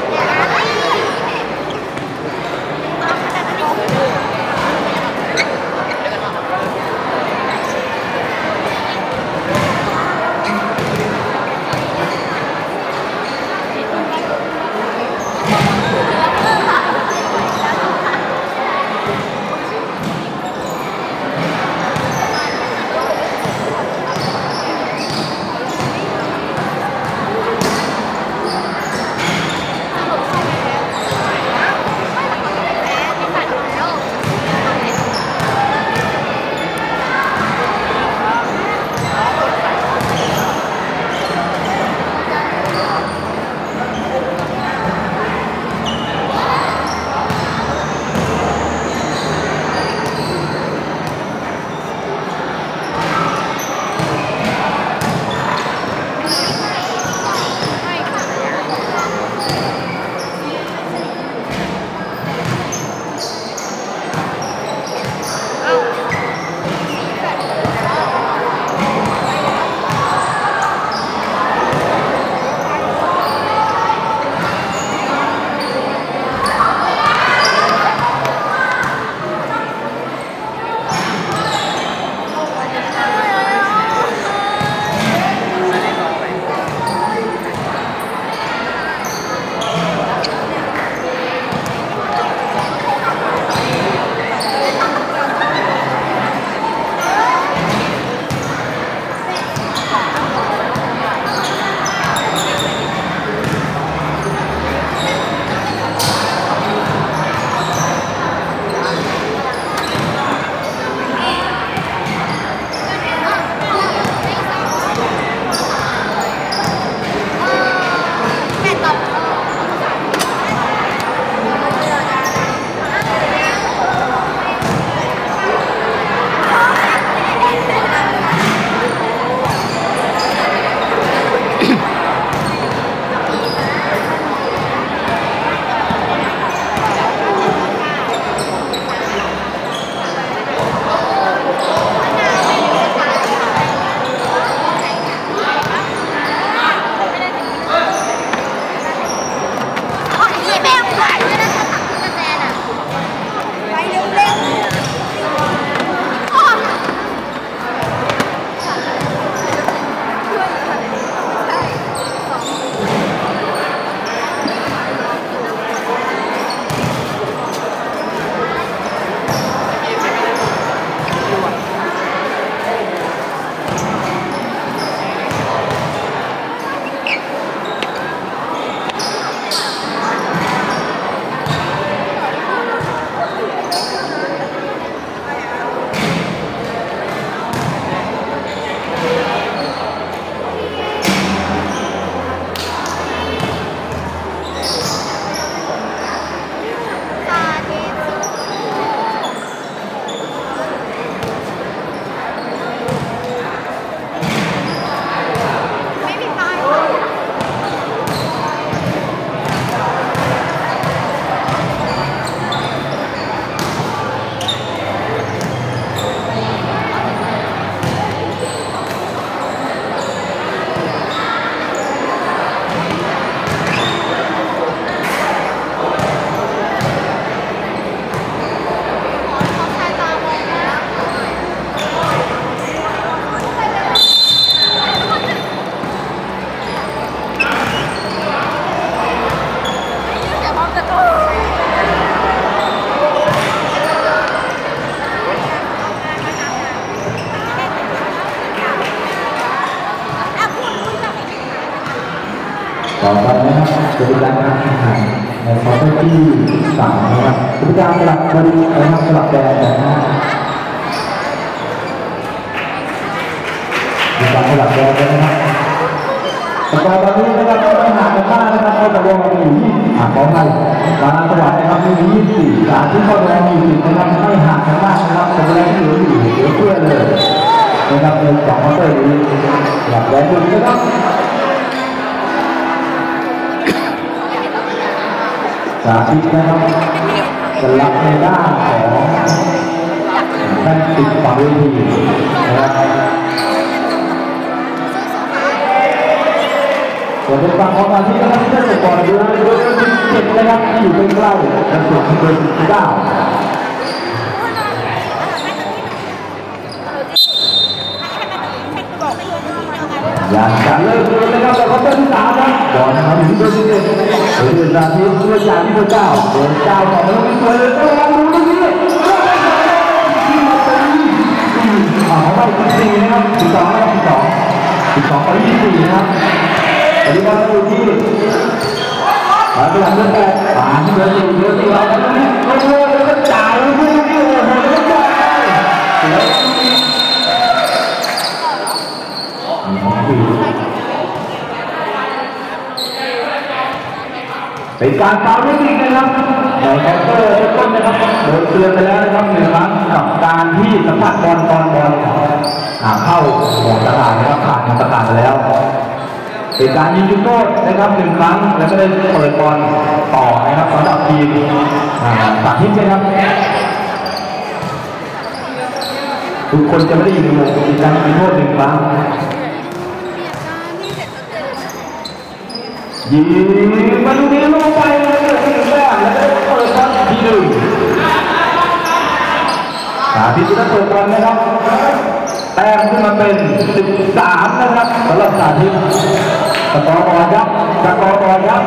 ต่อไปนะครับจะเป็นการแข่งขันในคอร์สที่3นะครับเป็นการสลับบอลนะครับสลับแดนนะเป็นการสลับแดนนะครับแต่การตอนนี้นะครับไม่ห่างกันมากนะครับเข้าตะวันออกอยู่20ของมันการสลับนะครับมี24การที่เข้าตะวันอยู่10นะครับไม่ห่างกันมากนะครับแต่เวลาที่เหลืออยู่เหลือเพื่อนเลยนะครับใน2คอร์สนี้สลับแดนหนึ่งนะครับสาธิตนะครับสลับในด้านของแท่นติดฝั่งเวทีนะครับส่วนในฝั่งของมาที่นะครับที่จะก่อนดูเบอร์17นะครับที่อยู่ใกล้ๆกับส่วนที่เบอร์19อย่างการเลิกเลยนะครับแต่เขาเป็นที่3นะก่อนนะครับถึงเบอร์11เบอร์13ที่ช่วยจากที่เบอร์9เบอร์9ต่อมาแล้วมีตัวเลยต้องลองดูตรงนี้ที่มาเป็นของเรา14นะครับ12นะครับ12ไป24นะครับตอนนี้บอลอยู่ที่มาเป็นอันดับ8ผ่านที่เบอร์4เบอร์4เราแล้วนี่โอ้โหแล้วก็จ่ายเลยที่โอ้โหแล้วก็จ่ายเป็นการฟาวล์จริงนะครับในเคาน์เตอร์ต้นนะครับโดนเตือนไปแล้วนะครับ1 ครั้งกับการที่สัมผัสบอลเข้าหัวตลาดนะครับผ่านหัวตลาดไปแล้วเป็นการยิงจุดโทษนะครับ1 ครั้งแล้วก็ได้เปิดบอลต่อนะครับสำหรับทีมสาธิตนะครับทุกคนจะไม่ได้ยิงเลยเป็นการยิงโทษ1 ครั้งยิงมาดูนี้ลงไปเลยที่1 แต้มแล้วก็เปิดบอลที 1สาธิตจะเปิดบอลนะครับแต้มขึ้นมาเป็น13นะครับสำหรับสาธิตสกอร์บอลครับสกอร์บอลครับ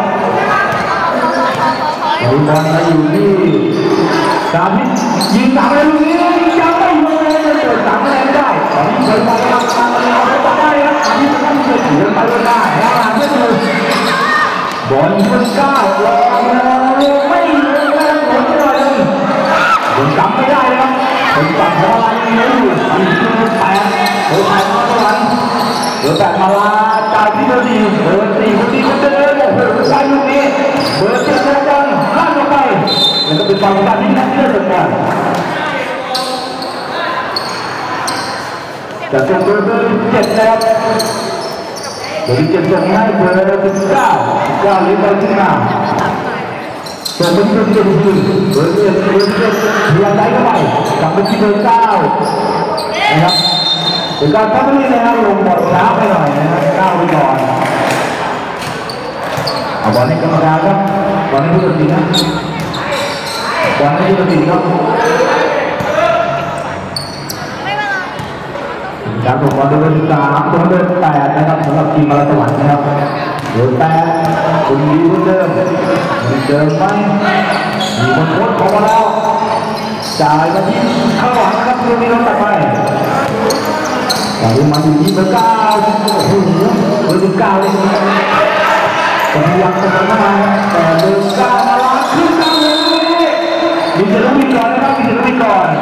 บอลมาอยู่ที่สาธิตยิง3เลยลูกนี้ยังไม่ลงเลยเปิด3เลยไม่ได้ตอนนี้เปิดบอลครับเอาไปได้ครับสาธิตต้องเปิดถือไปได้ไม่ถูกบอลที่9ลงไม่เลยนะบอลที่1บอลจำไม่ได้นะครับเป็นฝั่งของอะไรนี่อยู่ที่8เบอร์8มาสวรรค์เบอร์8มาลาจ่ายที่เบอร์4เบอร์4คนนี้ก็เดินโอ้โหใช้ลูกนี้เบอร์7โดนจังลั่นออกไปแล้วก็เป็นฝั่งของการที่นักเตะสำคัญจะส่งเบอร์7นะครับเบอร์7ส่งให้เบอร์19เลี้ยงบอลขึ้นมาส่งไปที่เบอร์7เบอร์7เลี้ยงได้เข้าไปกลับไปที่เบอร์9นะครับเป็นการทำให้นะครับลงบอลช้าไปหน่อยนะครับก้าวไปก่อนเอาบอลให้กรรมการครับบอลให้ผู้ตัดสินนะบอลให้ผู้ตัดสินครับการส่งบอลโดยเบอร์13โดยเบอร์8นะครับสำหรับทีมมาลาสวรรค์นะครับเบอร์8คนดีคนเดิมไหมมีคนโค้ชของเราแล้วจ่ายมาที่ข้างหลังนะครับลูกนี้เราตัดไปแต่มาอยู่ที่เบอร์9โอ้โหเบอร์19เลยพยายามจะทำมาแต่เบอร์9มาล้างขึ้นกันเลยมีเจลุยก่อนนะครับมีเจลุยก่อน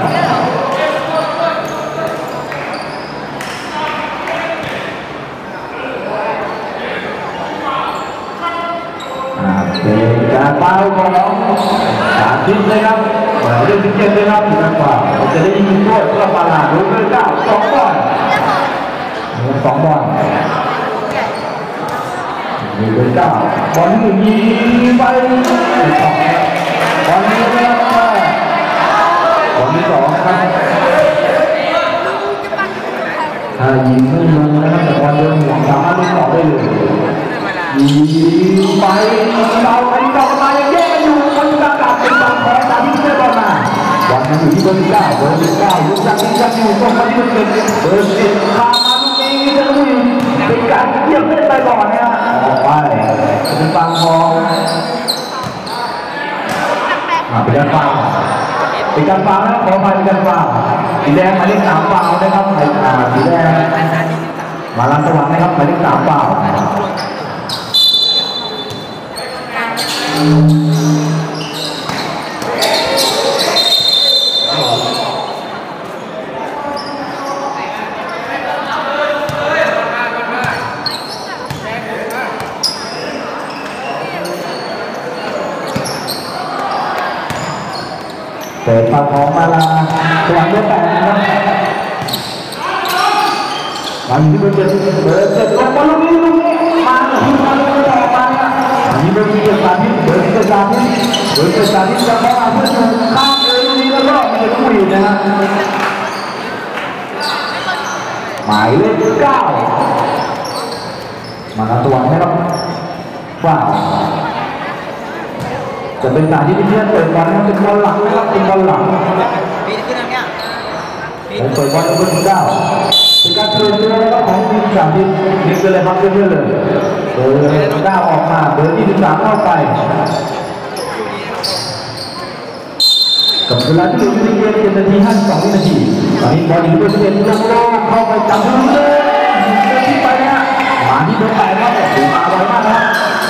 เป็นการเป้าของน้องสาธิตเลยครับเรื่องที่7เลยครับถึงกว่าจะได้ยิงโทษเพื่อมาลาลูกเบอร์9 2 บอล2 บอลมีเบอร์9บอลที่1ยิงไปบอลที่1ครับบอลที่2ครับถ้ายิงไม่ลงนะครับแต่บอลเดินห่วงสามารถเล่นต่อได้เลยยิงไปเราไปต่อมายังแยกกันอยู่คนประกาศเป็นฝั่งของสาธิตได้บอลมาบอลอยู่ที่เบอร์9เบอร์9ลูกจากนี้ยังอยู่ตรงมาที่เบอร์10เบอร์10พามาลูกนี้จะลุยเป็นการเทียบเล่นไปก่อนนะออกไปเป็นฝั่งของเป็นการฟังนะขอมาเป็นการฟังสีแดงหมายเลข3ฟาวนะครับสีแดงมาลาสวรรค์นะครับหมายเลข3ฟาวเปิดฝั่งของมาลาสวรรค์เบอร์8นะครับมาที่เบอร์7เบอร์7ลงบอลลูกนี้มาที่มาเบอร์8มานี่เบอร์7สาธิตเบอร์7สาธิตเบอร์7สาธิตจะเข้ามาเพื่อชูข้ามเลยลูกนี้แล้วก็มีลูกหวีดนะฮะหมายเลข9มาลาสวรรค์นะครับว้าวจะเป็นการที่เพื่อนเปิดบอลนะครับเป็นบอลหลังนะครับเป็นบอลหลังปีนขึ้นทางเนี้ยเปิดบอลเบอร์ที่9เป็นการเปลี่ยนตัวนะครับของทีมสามทีมนี่เป็นเลยครับเพื่อนๆเลยเบอร์9ออกมาเบอร์23เข้าไปกับเวลาที่เหลืออยู่ในเกม7 นาที 52 วินาทีตอนนี้บอลอยู่บน11ลงโลกเข้าไปจับลูกเลยที่ไปนะมาที่เบอร์8ครับถูกมาไวมากนะ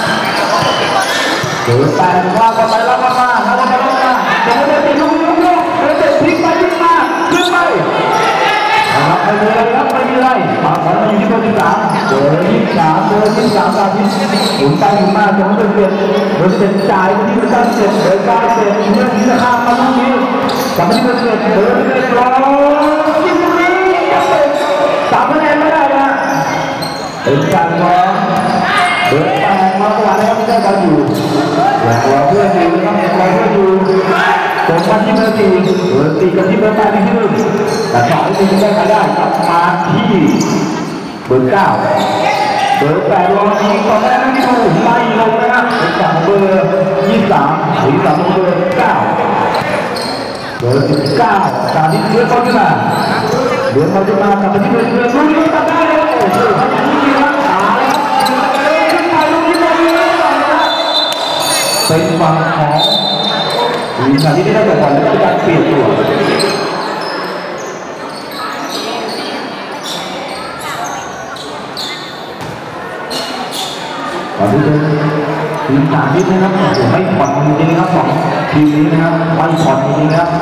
เบอร์8ว่ากันไปแล้วกันมาแล้วกันไปแล้วกันจะไม่ได้ตีลูกเบอร์7พลิกไปพลิกมาขึ้นไปนะครับไม่มีอะไรครับไม่มีอะไรมาบอลอยู่ที่เบอร์13เบอร์23เบอร์23ตามที่หมุนไปหมุนมาจนเบอร์7จ่ายไปที่เบอร์97เบอร์97เมื่อที่จะข้ามมาตรงนี้กลับมาที่เบอร์7เบอร์11รอยิงตรงนี้3 คะแนนไม่ได้นะเป็นการมองเบอร์8มาสวรรค์นะครับไม่ได้บอลอยู่อย่างรอเพื่อนอยู่นะครับอย่างรอเพื่อนอยู่ตรงมาที่เบอร์4เบอร์4กับที่เบอร์8ที่1แต่2ที่1ได้ใครได้กลับมาที่เบอร์9เบอร์8รอยิงตอนแรกไม่ถูกไล่ลงนะครับเป็นฝั่งเบอร์23หรือฝั่งเบอร์9เบอร์19การที่เลื่อนเข้าขึ้นมาเลื่อนเข้าขึ้นมากลับมาที่เบอร์11ลูกนี้ตัดได้เลยโอ้โหลูกนี้รักษาเลยครับขึ้นไปลูกนี้เลยเป็นฝั่งของทีมชาติที่ได้จากบอลและการเปลี่ยนตัวตอนนี้เป็นทีมชาติที่นะครับไม่ผ่อนจริงๆนะครับสองทีมนี้นะครับไม่ผ่อนจริงๆนะครับ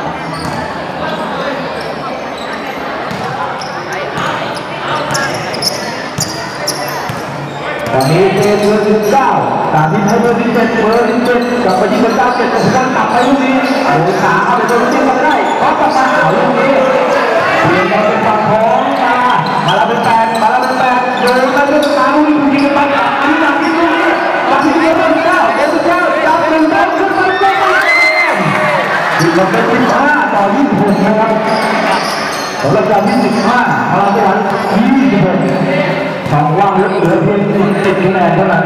ตอนนี้เป็นเบอร์19ตามที่ให้เบอร์17กลับไปที่เบอร์9เก็บกับการกลับไปลูกนี้โอ้ขาเอาไปโดนที่มาได้เขากลับมาเอาลูกนี้เปลี่ยนมาเป็นฝั่งของมาแล้วเป็น8มาแล้วเป็น8โยนไปเรื่องการลูกนี้ยิงกันไปที่หลังที่ลูกนี้หลังที่เบอร์19จับ1ขึ้นไปได้ยิงมาเป็น15ต่อ26นะครับสำหรับการที่15พลังสวรรค์26ช่องว่างเหลือเพียง10 คะแนนเท่านั้น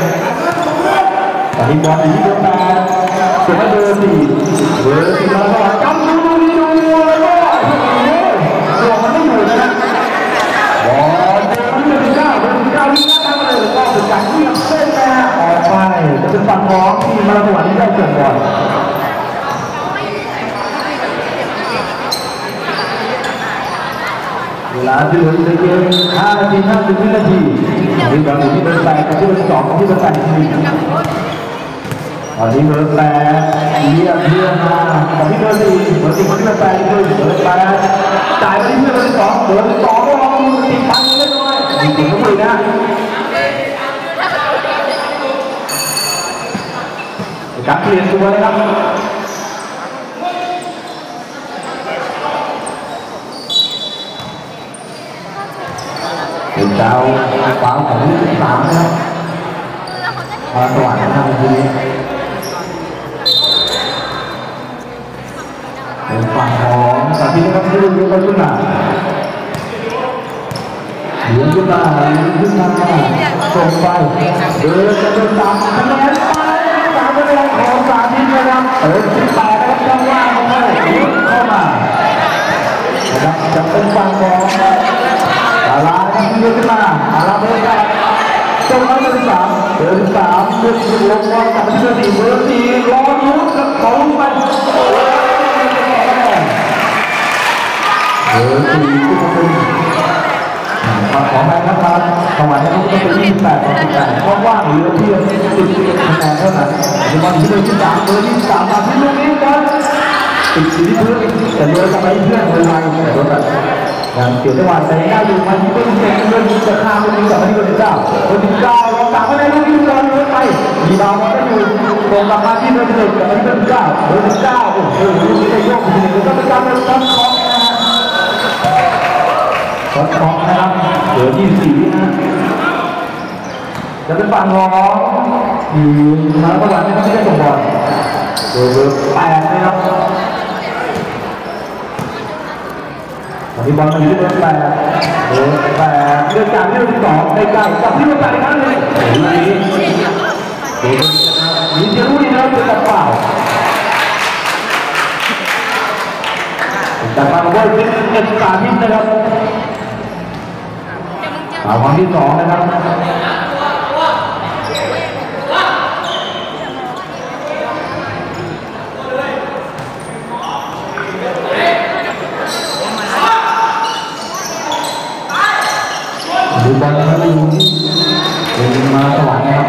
ตอนนี้บอลอยู่ที่เบอร์8ส่วนเบอร์4มาแล้วก็กำดูแล้วก็ตัวมันไม่อยู่นะบอลเบอร์19วิ่งหน้าทางเลยก็เป็นการเลี้ยงเส้นนะออกไปจะเป็นฝั่งของที่มาแล้วก็ที่ได้ส่งบอลเวลาที่เหลือในเกม5 นาที 50 วินาทีมีบอลอยู่ที่เบอร์8กับที่เบอร์2กับที่เบอร์8อีกทีตอนนี้เบอร์8เลี้ยงมากับที่เบอร์4กับที่เบอร์8ด้วยเบอร์8จ่ายไปที่เบอร์2เบอร์2ก็รอมือตีพันเล็กน้อยมีถึงก็มือนะการเปลี่ยนตัวนะครับเป็นเจ้าฟ้าของที่13นะครับพาสวรรค์ทำทีเป็นฝั่งของสาธิตนะครับที่ดูไปขึ้นมาเลี้ยงขึ้นมาส่งไปเดินจะโดน3 คะแนนไป3 คะแนนของสาธิตนะครับ18นะครับช่องว่างเข้ามานะครับจะเป็นฝั่งของอาลาที่เลี้ยงขึ้นมาอาลาเบอร์8ส่งมาเบอร์3เบอร์3เลือกลงมากับที่เบอร์4รอลุ้นกับเขาไปเบอร์4ที่จะเป็นฝั่งของแมนครับมาจังหวะนี้ก็เป็น28 ต่อ 18เพราะว่าเหลือเพียง11 คะแนนเท่านั้นในบอลที่เบอร์23เบอร์23มาที่ลูกนี้กันติดที่เพื่อนแต่โดนทำไมเพื่อนเวลาแต่โดนแบบอย่างเสียจังหวะแต่ได้อยู่มาที่เบอร์17เบอร์จะข้ามลูกนี้กับที่เบอร์19เบอร์19ลง3 คะแนนลูกนี้โดนไปมีบอลมาได้อยู่ตรงกลับมาที่เบอร์11กับที่เบอร์19เบอร์19โอ้โหลูกนี้ได้โยกไปทีนึงก็เป็นการเป็นการคล้องนะฮะคล้องนะครับเหลือ24นะจะเป็นฝั่งของมาแล้วก็หลังนะครับที่ได้ส่งบอลเบอร์8นะครับตอนนี้บอลมาอยู่ที่เบอร์8เบอร์8เลือกจากที่เบอร์12ในการกับที่เบอร์8อีกครั้งหนึ่งลูกนี้ด้วยเป็นสาธิตนะครับวันที่2นะครับดูบอลนะครับดูเป็นมาสวรรค์นะครับ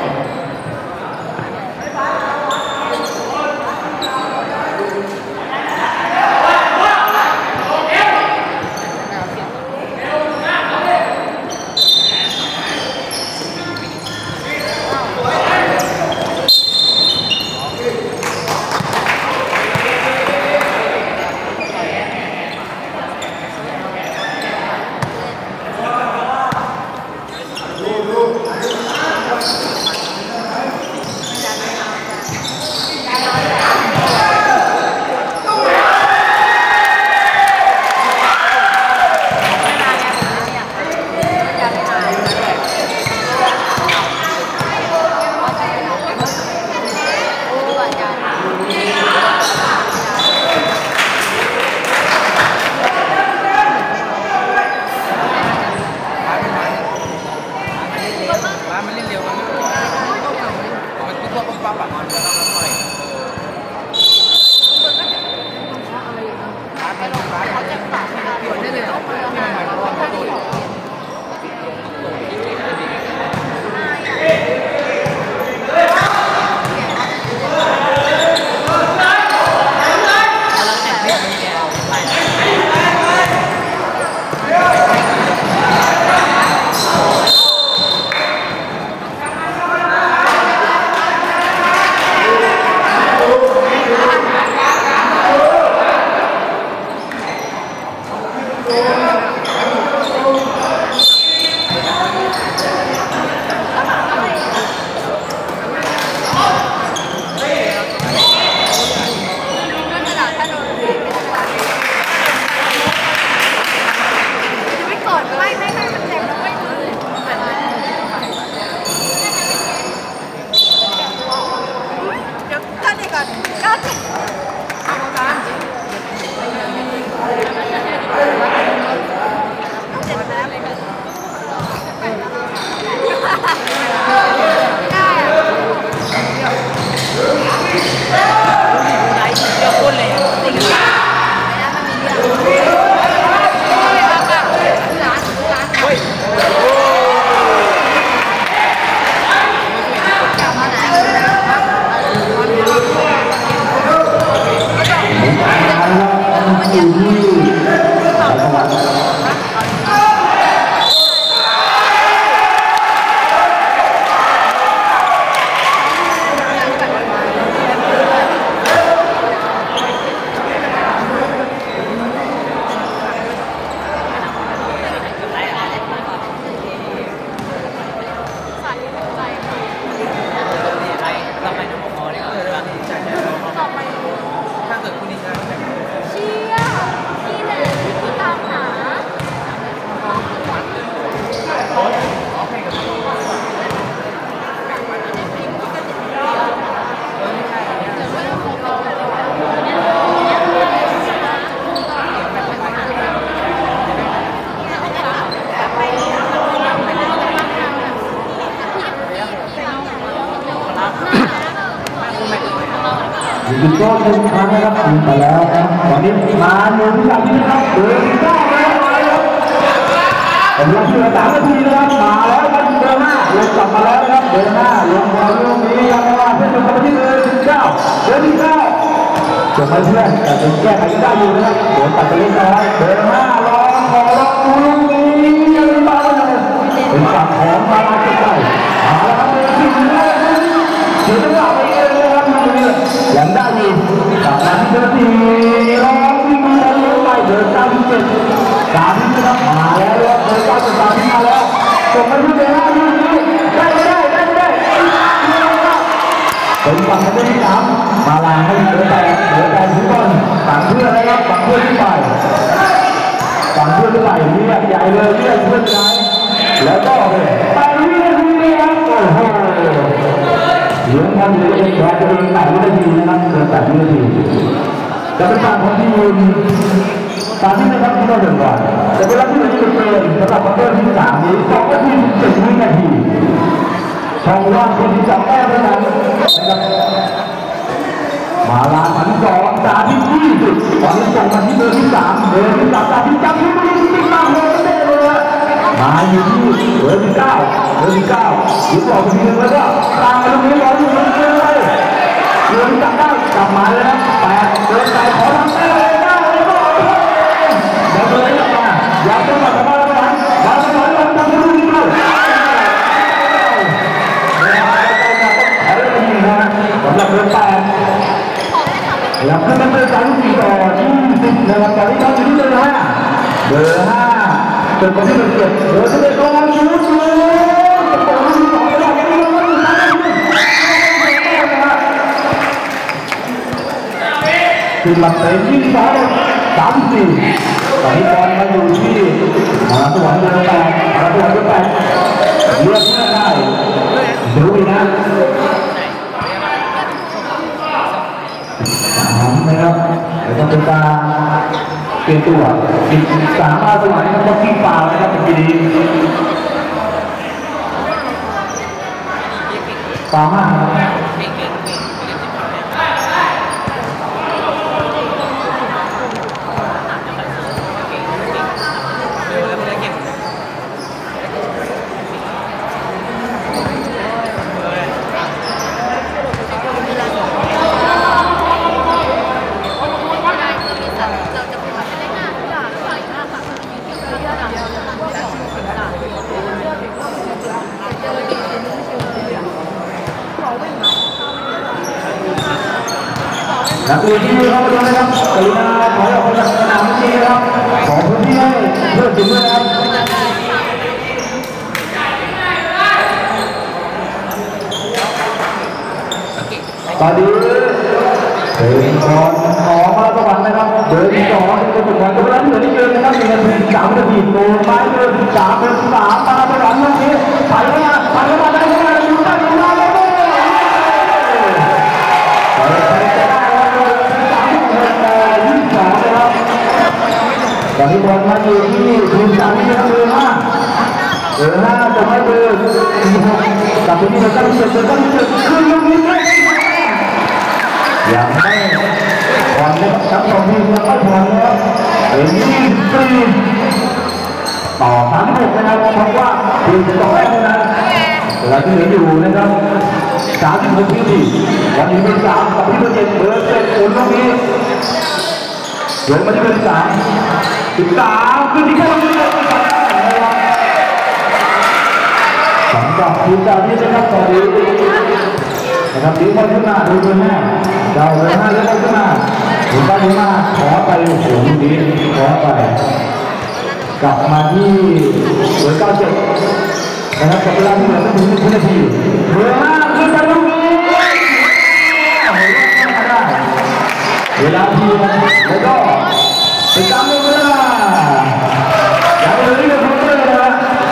อีกก็เป็นครั้งนะครับยิงไปแล้วนะตอนนี้มาหนึ่งที่ที่นะครับเดินก้าวแล้วมาแล้วผมยังเชื่อ3 นาทีนะครับมาแล้วครับเดินหน้าลงกลับมาแล้วครับเดินหน้าลงบอลลูกนี้ยังมาเพื่อนจบไปที่19เดินที่9จบไปเพื่อนแต่เป็นแก้ไขได้อยู่นะครับเดินตัดไปเล็กน้อยเดินหน้ารอขอรับลูกนี้ยังมาเลยเป็นฝั่งของมาลาใกล้ๆมาแล้วครับเดินที่1เดินจังหวะไปเองเลยครับยังได้อยู่จากนั้นเดินที่ร้องวิ่งมาเลยไปเดิน97สามที่ทำมาแล้วเดิน93มาแล้วส่งไปที่เดิน5ลูกนี้ได้ไม่ได้เป็นฝั่งของที่3มาลาให้เดินไปทุกคนฝั่งเพื่อนนะครับฝั่งเพื่อนที่ไปฝั่งเพื่อนที่ไปเรียกใหญ่เลยเรียกเพื่อนใหญ่แล้วก็ไปเรียกครับโอ้โหเหลือทำเหลือเองแพ้ตัวเอง8 วินาทีนะครับเกิน8 วินาทีจะเป็นฝั่งของที่ยืนตอนนี้นะครับที่เราเดินก่อนแต่เวลาที่เราจะเดินสำหรับประเภทที่3นี้2 นาที 17 วินาทีช่องว่างที่12 แต้มเท่านั้นนะครับมาลาพัน2ตาที่20ตอนนี้ส่งมาที่เบอร์ที่3เบอร์ที่3ตาที่จับที่ไม่ได้ที่ตามเลยมาอยู่ที่เบอร์ที่9ยุบออกไปทีนึงแล้วก็ตามไปตรงนี้ร้อยอยู่ตรงนี้เลยเดินจับได้กลับมาเลยนะ8เดินไปขอทำได้เลยได้เลยก็เดี๋ยวเลยกลับมาอยากจะมาทำอะไรบ้างมาทำอะไรบ้างทำให้รู้ดีด้วยสำหรับเบอร์8แล้วขึ้นมาเบอร์34ต่อ20นะครับตอนนี้เขาอยู่ที่เบอร์5เบอร์5เป็นคนที่เป็นเกียรติเบอร์11กำลังชูตเลยประตูที่2ไม่ได้ยังไม่ลงมาขึ้นมาเตะที่2 34ตอนนี้บอลมาอยู่ที่มาสวรรค์เบอร์8มาสวรรค์เบอร์8เลือกไม่ได้ดูอีกนะนะครับเดี๋ยวต้องเป็นการเปลี่ยนตัว13 มาสวรรค์ต้องทิ้งฟาวนะครับเป็นปีนี้ฟาวมากนักเรียนที่เข้ามาดูนะครับกรุณาถอยออกไปจากสนามนี้นะครับขอพื้นที่ให้เพื่อนถึงด้วยนะครับตอนนี้เดินก่อนของมาสวรรค์นะครับเดินก่อนเป็นคนก่อนเวลาที่เหลือที่เกินนะครับ1 นาที 3 นาทีโตไม้เดิน13 เป็น3มาสวรรค์ตรงนี้ไปเข้ามาได้เข้ามาอยู่ได้อยู่ได้แล้วตอนนี้บอลมาอยู่ที่ทีม3นี่นะครับเบอร์5จะให้เบอร์46กับที่เบอร์97ขึ้นลูกนี้ยังไม่บอลนะครับทั้ง2 ทีมยังไม่พอนะครับเป็น24ต่อ36นะครับเพราะว่าทีมจะต้องแพ้นะเวลาที่เหลืออยู่นะครับ36 ทีวันนี้เป็น3กับที่เบอร์7เบอร์7อุ่นลูกนี้เดินมาที่เบอร์13ขึ้นที่เข้ามาสำหรับทีมดาวนี้นะครับตอนนี้นะครับทีมบอลขึ้นมาดูเบอร์5ดาวเบอร์5เล่นขึ้นมาถึงบ้านนี้มาขอไปโอ้โหลูกนี้ขอไปกลับมาที่เบอร์97นะครับกับเวลาที่เหลือไม่ถึง1 นาทีเบอร์5ขึ้นไปลูกนี้เวลาทีแล้วก็เป็นการเล่นเวลาอย่างเรื่องนี้เป็นเรื่องนะ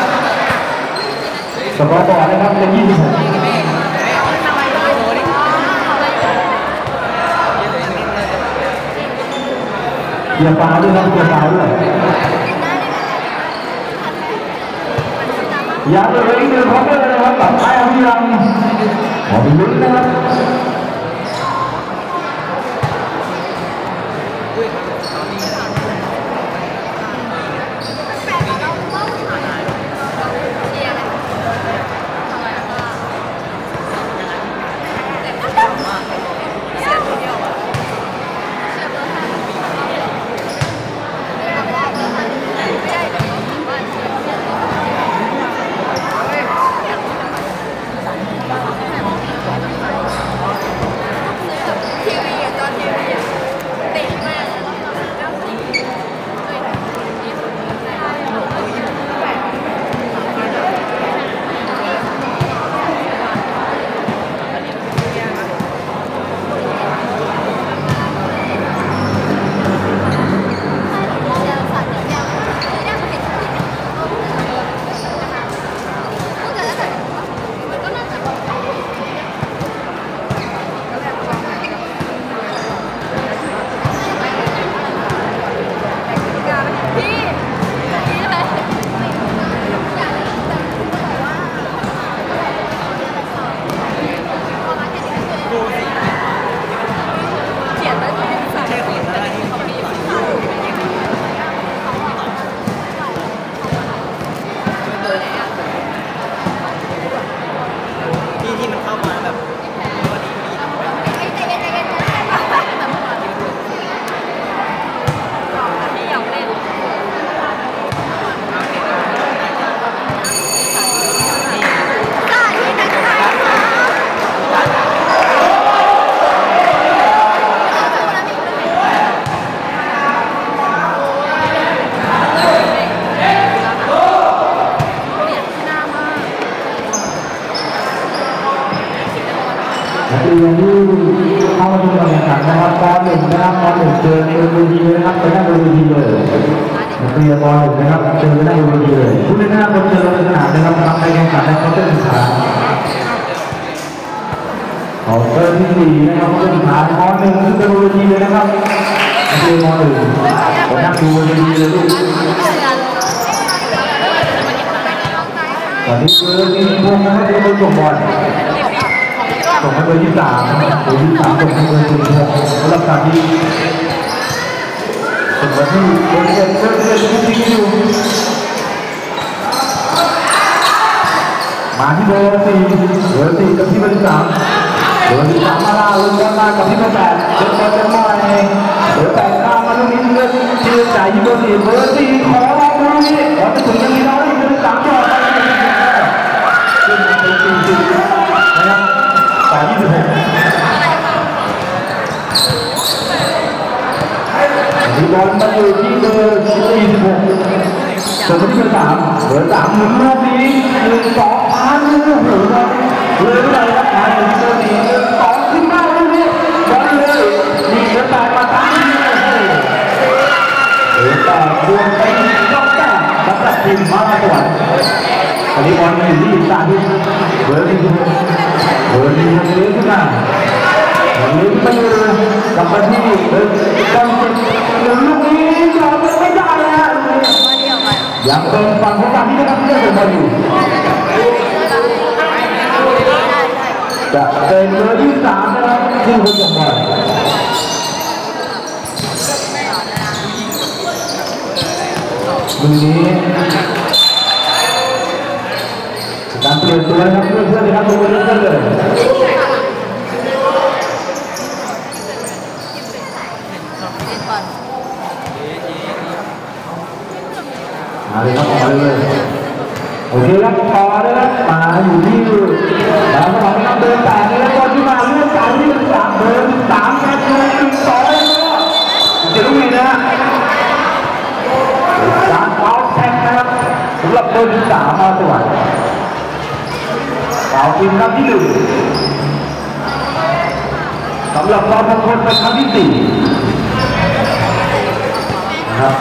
สกอร์ต่อนะครับเป็น26เกี่ยวฟาวด้วยนะเกี่ยวฟาวด้วยอย่างเรื่องนี้เป็นของเรื่องนะครับตัดท้ายเอาที่ยังขอไปลุ้นนะครับนักเรียนที่เข้ามาดูการแข่งขันนะครับป .1 นะครับป .1 เจอในเวทีเลยนะครับไปนั่งบนเวทีเลยนักเรียนป .1 นะครับเจอไปนั่งบนเวทีเลยผู้เล่นหน้าคนเจอในสนามนะครับทำการแข่งขันในเคาน์เตอร์สุดท้ายเคาน์เตอร์ที่4นะครับเคาน์เตอร์สุดท้ายป .1 ขึ้นไปบนเวทีเลยนะครับนักเรียนป .1 ไปนั่งดูบนเวทีเลยลูกตอนนี้เบอร์ที่พวกนั้นจะเป็นส่งบอลส่งให้เบอร์ที่3เบอร์ที่3ส่งให้เบอร์ที่6สำหรับการที่ส่งมาที่เบอร์ที่ที่อยู่มาที่เบอร์4กับที่เบอร์ที่3เบอร์ที่3มาล่าลงมากับที่เบอร์8เดินบอลจะมาเองเบอร์8ข้ามมาลูกนี้เลือกที่จ่ายที่เบอร์4ขอมาลูกนี้ขอจะถึงยังไงน้อยเบอร์ที่3ต่อไปขึ้นมาเป็น40นะครับต่อ26ดีบอลมาอยู่ที่เบอร์46ส่วนที่เบอร์3หมุนลูกนี้1-2ผ่านลูกหูครับเลยไม่ได้รับการถึงเบอร์4 1-2ขึ้นมาลูกนี้บอลเลยมีเบอร์8มาตั้งเบอร์8ดวงไปก็แก้สำหรับทีมมาสวรรค์ตอนนี้บอลอยู่ที่3ที่เบอร์ที่เลี้ยงขึ้นมาเลี้ยงไปเลยกลับมาที่ต้องลูกนี้ยอมไม่ได้แล้วยังเป็นฝั่งของฝั่งที่นะครับเพื่อนบอลอยู่จะเป็นเบอร์ที่3นะครับที่ผู้ส่งบอลวันนี้การเปลี่ยนตัวนะครับเพื่อนๆนะครับตัวเล่นกันเลยมาเลยครับมาเลยโอเคครับพอเลยครับมาอยู่ที่แล้วสองนะครับเดิน8เลยแล้วก็ที่มาเรื่องการที่เป็น3เดิน3แค่ตัว1-2เลยนะครับจะรู้ไหมนะการเอาแท็กนะครับสำหรับเบอร์ที่3มาสวรรค์เอาทีมครั้งที่1สำหรับเราทุกคนเป็นครั้งที่4นะครับ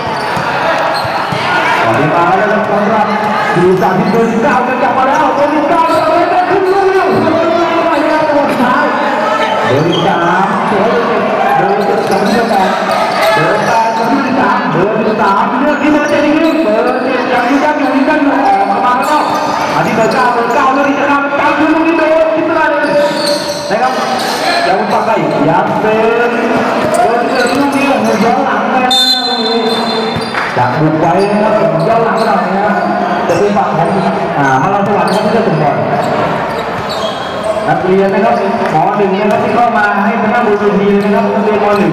ตอนนี้มาแล้วนะครับสำหรับดูจากที่เบอร์9จะกลับมาแล้วเบอร์9เลยจะขึ้นลูกเร็วไม่ได้ตัวสุดท้ายเบอร์3สวยเลยเบอร์7กับที่8เบอร์8กับที่3เบอร์3เลือกที่เบอร์7อีกนิดเบอร์7ยังอยู่ออกมาแล้วอันนี้เบอร์9เลยนะครับ9ขึ้นลูกนี้โดนที่อะไรนะครับยังปักได้ยังเป็นเบอร์7ลูกนี้หัวย้อนหลังเลยจากบุกไว้นะครับย้อนหลังหน่อยนะจะเป็นฝั่งของมาลาสวรรค์ที่จะส่งบอลนักเรียนนะครับหมอ1นะครับที่เข้ามาให้คณะบนเวทีนะครับนักเรียนม.1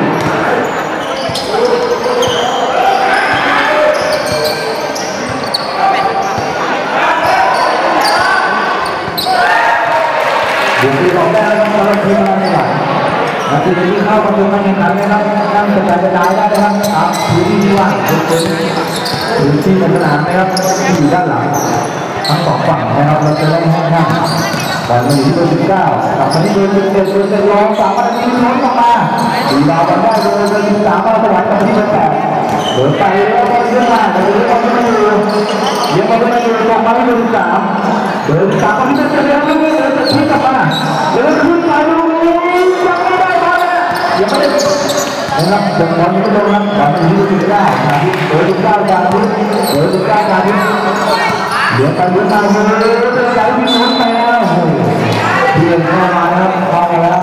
เดี๋ยวที่บอกได้นะครับสำหรับทีมมาสวรรค์นักเรียนที่เข้ามาดูการแข่งขันนะครับนั่งกระจายได้นะครับพื้นที่ว่างเป็นพื้นที่สนามนะครับที่อยู่ด้านหลังทั้ง2ฝั่งนะครับเราจะได้ห้องข้างบอลอยู่ที่เบอร์19กับคนที่เบอร์17รอง3นาทีล้นออกมาตีดาวบอลได้เบอร์13มาสวรรค์กับที่เบอร์8เดินไปแล้วก็เลื่อนมาเดินบอลไม่อยู่ยังบอลไม่อยู่ส่งมาที่เบอร์13เดิน3คนที่เบอร์7เดินจะทิ้งกลับมาเดินขึ้นมาดูยังไม่ได้บอลยังไม่ได้นะครับส่งบอลยังไม่ลงนะบอลอยู่ที่เบอร์19นาทีเบอร์19นาทีเบอร์19นาทีเดี๋ยวไปเดี๋ยวมาเลยจะย้ายที่นู้นไปแล้วเรียนเข้ามาแล้วเข้ามาแล้ว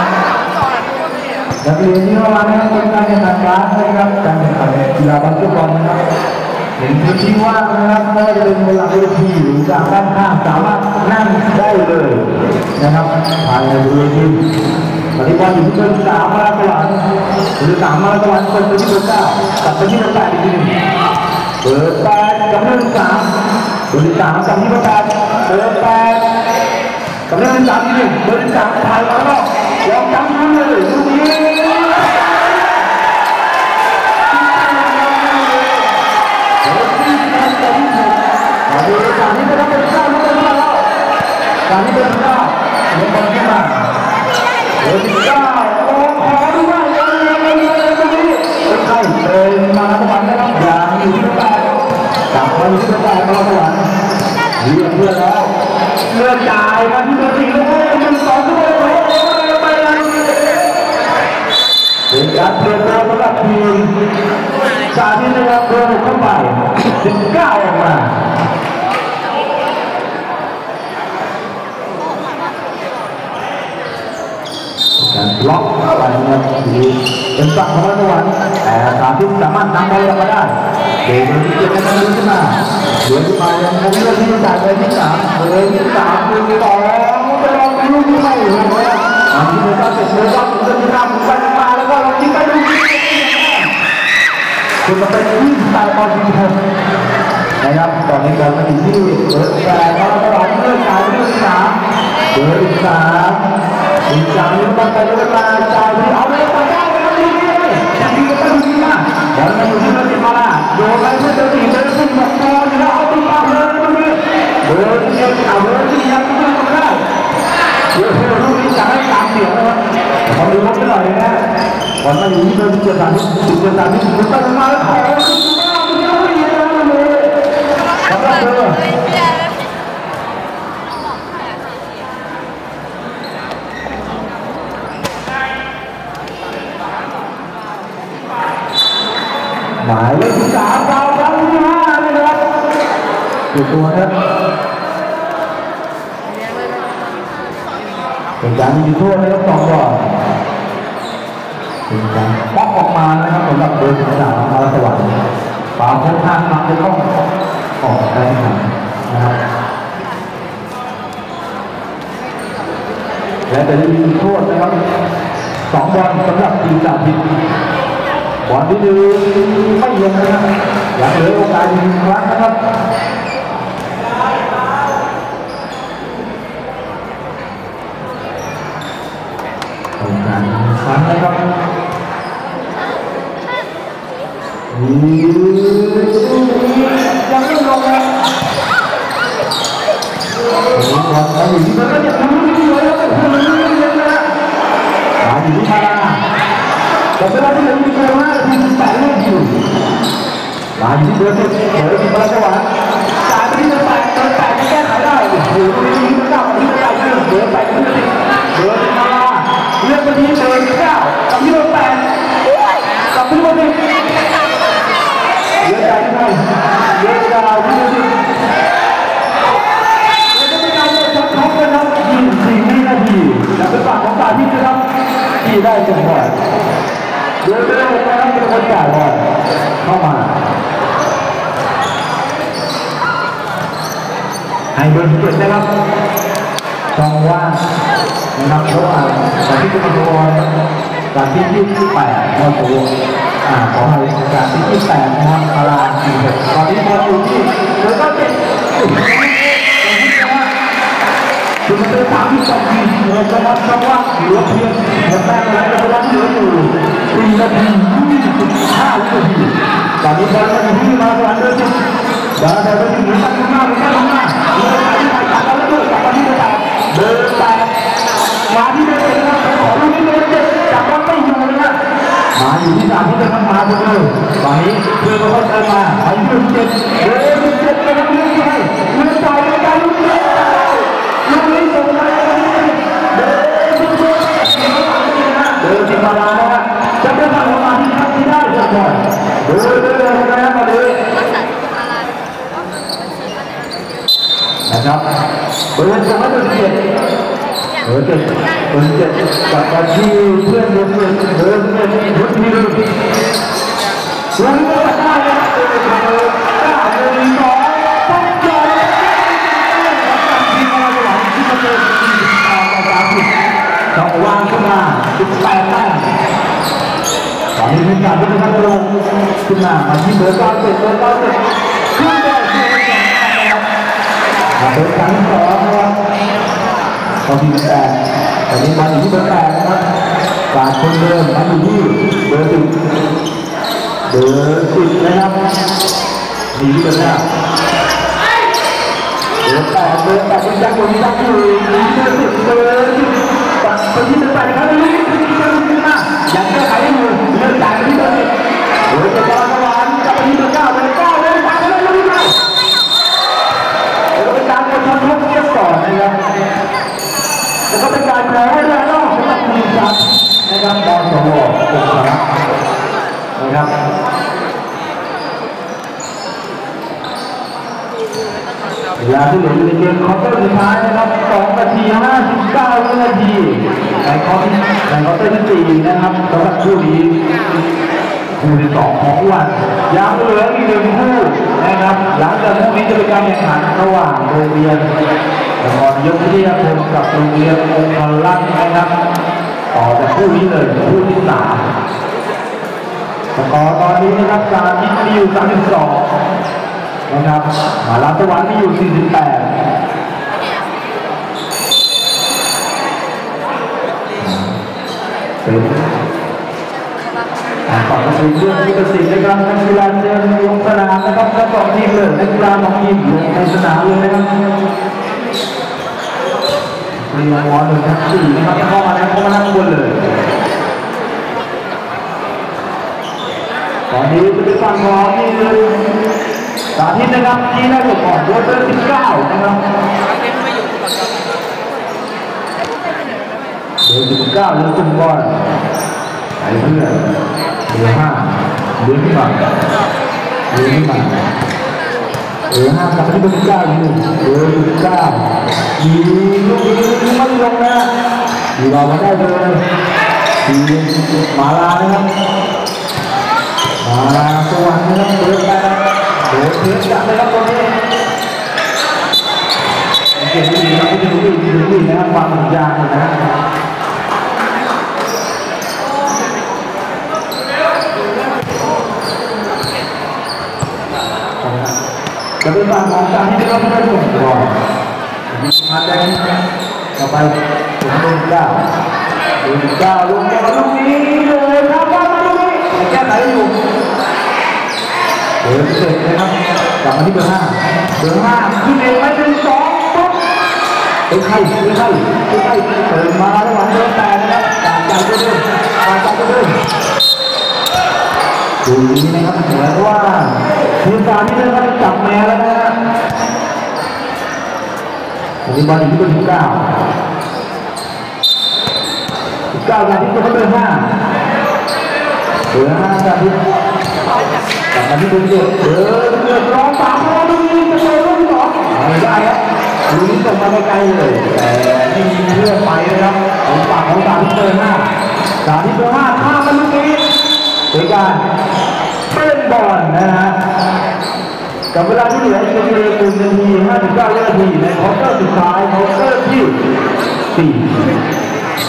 นักเรียนที่เข้ามานะครับเป็นการแข่งขันคลาสนะครับการแข่งขันกีฬาบาสเกตบอลนะครับเห็นพื้นที่ว่างนะครับไม่ว่าจะเป็นบนหลังเวทีหรือจากด้านข้างสามารถนั่งได้เลยนะครับภายในบริเวณที่ปฏิบัติอยู่ที่เบอร์3มาตลอดหรือ3มาตลอดเป็นที่เบอร์9กับเป็นที่เบอร์8อีกทีนึงเบอร์8กับเบอร์3เบอร์3กับที่เบอร์8เบอร์8กับเบอร์3อีกทีนึงเบอร์3ถ่ายมาแล้วยอมจำทั้งเลยลูกนี้การที่เป็น9ลูกนี้แล้วการที่เป็น9 เดี๋ยวบอลขึ้นมาเบอร์19โอ้ขอดูว่ายังตรงนี้ใช่เลยมาสวรรค์นะครับอย่างอยู่ที่8กลับมาอยู่ที่8มาสวรรค์เรียกเพื่อนแล้วเลือกจ่ายมาที่เบอร์4เลยมัน2ชั่วโมงไปเลยเป็นการเปลี่ยนตัวสำหรับทีมสาธิตนะครับเบอร์6เข้าไป19ออกมาการล็อกไปนะครับเป็นฝั่งของสวรรค์แต่สาธิตสามารถนำบอลออกมาได้เกมนี้จะเป็นการลุ้นขึ้นมาเดือนที่มายังคงเลือกที่จะจ่ายไปที่3เบอร์ที่3คือ2จะลองลุ้นที่ไม่ถูกเลยอันนี้เป็นการเสร็จเลยก็เป็นที่5ถึงไปมาแล้วก็ลองยิงไปดูคุณมาเป็นที่สายบอลทีมนะครับตอนนี้บอลมาอยู่ที่เบอร์8แล้วสวรรค์เลือกจ่ายไปที่3เบอร์3อีกอย่างนี้บอลไปเวลาจ่ายไปเอาไปต่อได้ครับดีเลยดีก็ต้องดีนะบอลมาอยู่ที่เบอร์10มาละโดนไปเพื่อจะตีเบอร์10หมดบอลแล้วเอาตีมาเลยเบอร์10เอาเบอร์10ยังไม่ทำได้เดี๋ยวลูกนี้จะให้ตามเสียงนะครับขอดูรถไปหน่อยนะบอลมาอยู่ที่เบอร์13คุณตั้งมาแล้วขอคุณมาไม่ได้เลยขอบคุณเลยหมายเลข3ดาวครั้งที่5นะครับอยู่ตัวครับเป็นการยิงทั่วนะครับ2 บอลเป็นการป๊อกออกมานะครับสำหรับเบอร์13มาสวรรค์ปาพงษ์ทางนำจะต้องออกได้ครับนะครับและเป็นยิงทั่วนะครับ2 บอลสำหรับทีมสาธิตบอลที่1ไม่ลงนะครับยังเหลือโอกาสอีก1 ครั้งนะครับโอกาส1 ครั้งนะครับยังไม่ลงนะบอลมาอยู่ที่มันก็จะทำที่เลยแล้วก็มาอยู่ที่มาแต่เวลาที่เรามีเวลาที่8 เล่นอยู่มาอยู่ที่เบอร์10เบอร์10มาสวรรค์จ่ายไปที่เบอร์8จะแก้ไขได้โอ้โหไม่ดีไม่ได้ที่ไม่ได้เบอร์8เบอร์10มาเลือกไปที่เบอร์9กับที่เบอร์8กับที่เบอร์10เลือกใจที่ไหนเลือกดาวที่เบอร์10แล้วก็เป็นการเลือกช็อตท็อปนะครับ24 วินาทีและเป็นฝั่งของสาธิตนะครับที่ได้จังหวะเดินไปเลยนะครับเป็นคนจ่ายบอลเข้ามาให้เบอร์17นะครับช่องว่างนะครับเพราะว่าจากที่เป็นบอลจากที่28บอลตัวขอให้จากที่28นะครับตาราง46ตอนนี้บอลอยู่ที่เบอร์คุณเป็น32 ทีเราจะวัดช่องว่างเหลือเพียงแต้มอะไรก็วัดเหลืออยู่4 นาที 25 วินาทีตอนนี้บอลมาอยู่ที่มาสวรรค์เลยบอลแต่ไปถึงตั้งขึ้นมาเดินไปตัดแล้วด้วยกลับมาที่เบอร์8เดินไปมาที่เบอร์7นะขอลูกนี้เบอร์7จับบอลไม่อยู่เลยนะมาอยู่ที่3ที่จะทำมาหมดเลยตอนนี้เพื่อนเขาเดินมาไปที่เบอร์7เบอร์7ไปทำเรื่องให้เรื่องใจในการลุ้นเล่นลูกนี้ส่งมาเดินที่มาแล้วนะจะเป็นทางมาที่ทักที่ได้จะก่อนเดินนะมาเลยนะครับเบอร์2เบอร์7กับการที่เพื่อนเดินทุกทีเลยลุ้นก็ได้นะเดินต้องจอดที่มาหลังที่มาเป็นช่องว่างขึ้นมา18 แต้มตอนนี้เป็นการที่ทำลงขึ้นมาที่เบอร์9ขึ้นได้ที่เบอร์2นะครับตอนที่8ตอนนี้มาอยู่ที่เบอร์8นะครับจากคนเดิมมาอยู่ที่เบอร์10นะครับมีที่เบอร์9เบอร์8เป็นจากคนที่ตั้งอยู่เบอร์10 นะครับเวลาที่เหลืออยู่ในเกมคอร์เตอร์สุดท้ายนะครับ2 นาที 59 วินาทีในคอร์เตอร์ที่4นะครับสำหรับคู่นี้คู่ที่2ของวันยังเหลืออีก1คู่นะครับหลังจากคู่นี้จะเป็นการแข่งขันระหว่างโรงเรียนนครนายกวิทยาคมกับโรงเรียนองค์พลังนะครับต่อจากคู่นี้เลยคู่ที่3สกอร์ตอนนี้นะครับ3 มีอยู่ 32นะครับมาลาตะวันมีอยู่ 48เป็นต่อไปเป็นเรื่องที่กระสินนะครับนักกีฬาเดินลงสนามนะครับทั้งสองทีมเลยนักกีฬาของทีมลงในสนามเลยนะครับมีวอล1 ทับ 4นะครับเข้ามาแล้วเข้ามานั่งบนเลยตอนนี้จะเป็นฝั่งของที่สาธิตนะครับที่ได้ส่งก่อนด้วยเบอร์ 19นะครับเบอร์ 19เลือกตุ่มบอลไอ้เพื่อนเบอร์ 5เลี้ยงขึ้นมาเลี้ยงขึ้นมาเบอร์ 5กลับไปที่เบอร์ 19อยู่เบอร์ 19มีลูกนี้ไม่ลงนะดีบอลมาได้เลยทีมาลานะครับมาลาสวรรค์นะครับเบอร์ 8โดนเพื่อนจับเลยครับตรงนี้เก่งดีครับที่ดูนะครับฟังสัญญาณนะจะเป็นฝั่งของการที่ได้รับการส่งก่อนมาแดงต่อไปถึงเบอร์ 9ลงแก้วลูกนี้เลยครับว่ามาลูกนี้แก้ไหนอยู่เบอร์ 7นะครับกลับมาที่เบอร์ 5เบอร์ 5ขึ้นเองไม่เป็น2ปุ๊บเป็นใครเปิดมาแล้วหวังเบอร์ 8นะครับการใจก็เดินดูนี้นะครับเหมือนว่าทีมสามที่เดินมาจับแมวแล้วนะวันนี้บอลอยู่ที่เบอร์ 19จากที่เบอร์ 5เบอร์ 5จากที่กลับมาที่เบอร์ 7เดินร้อง3แล้วดูนี้จะโดนลูกที่2ไม่ได้ครับลูกนี้ส่งมาไกลเลยแต่ไม่มีเพื่อนไปนะครับของฝั่งของจากที่เบอร์ 5จากที่เบอร์ 5ข้ามมาลูกนี้โดยการเป็นบอลนะฮะกับเวลาที่เหลืออีก1 นาที 59 วินาทีในควอเตอร์สุดท้ายควอเตอร์ที่4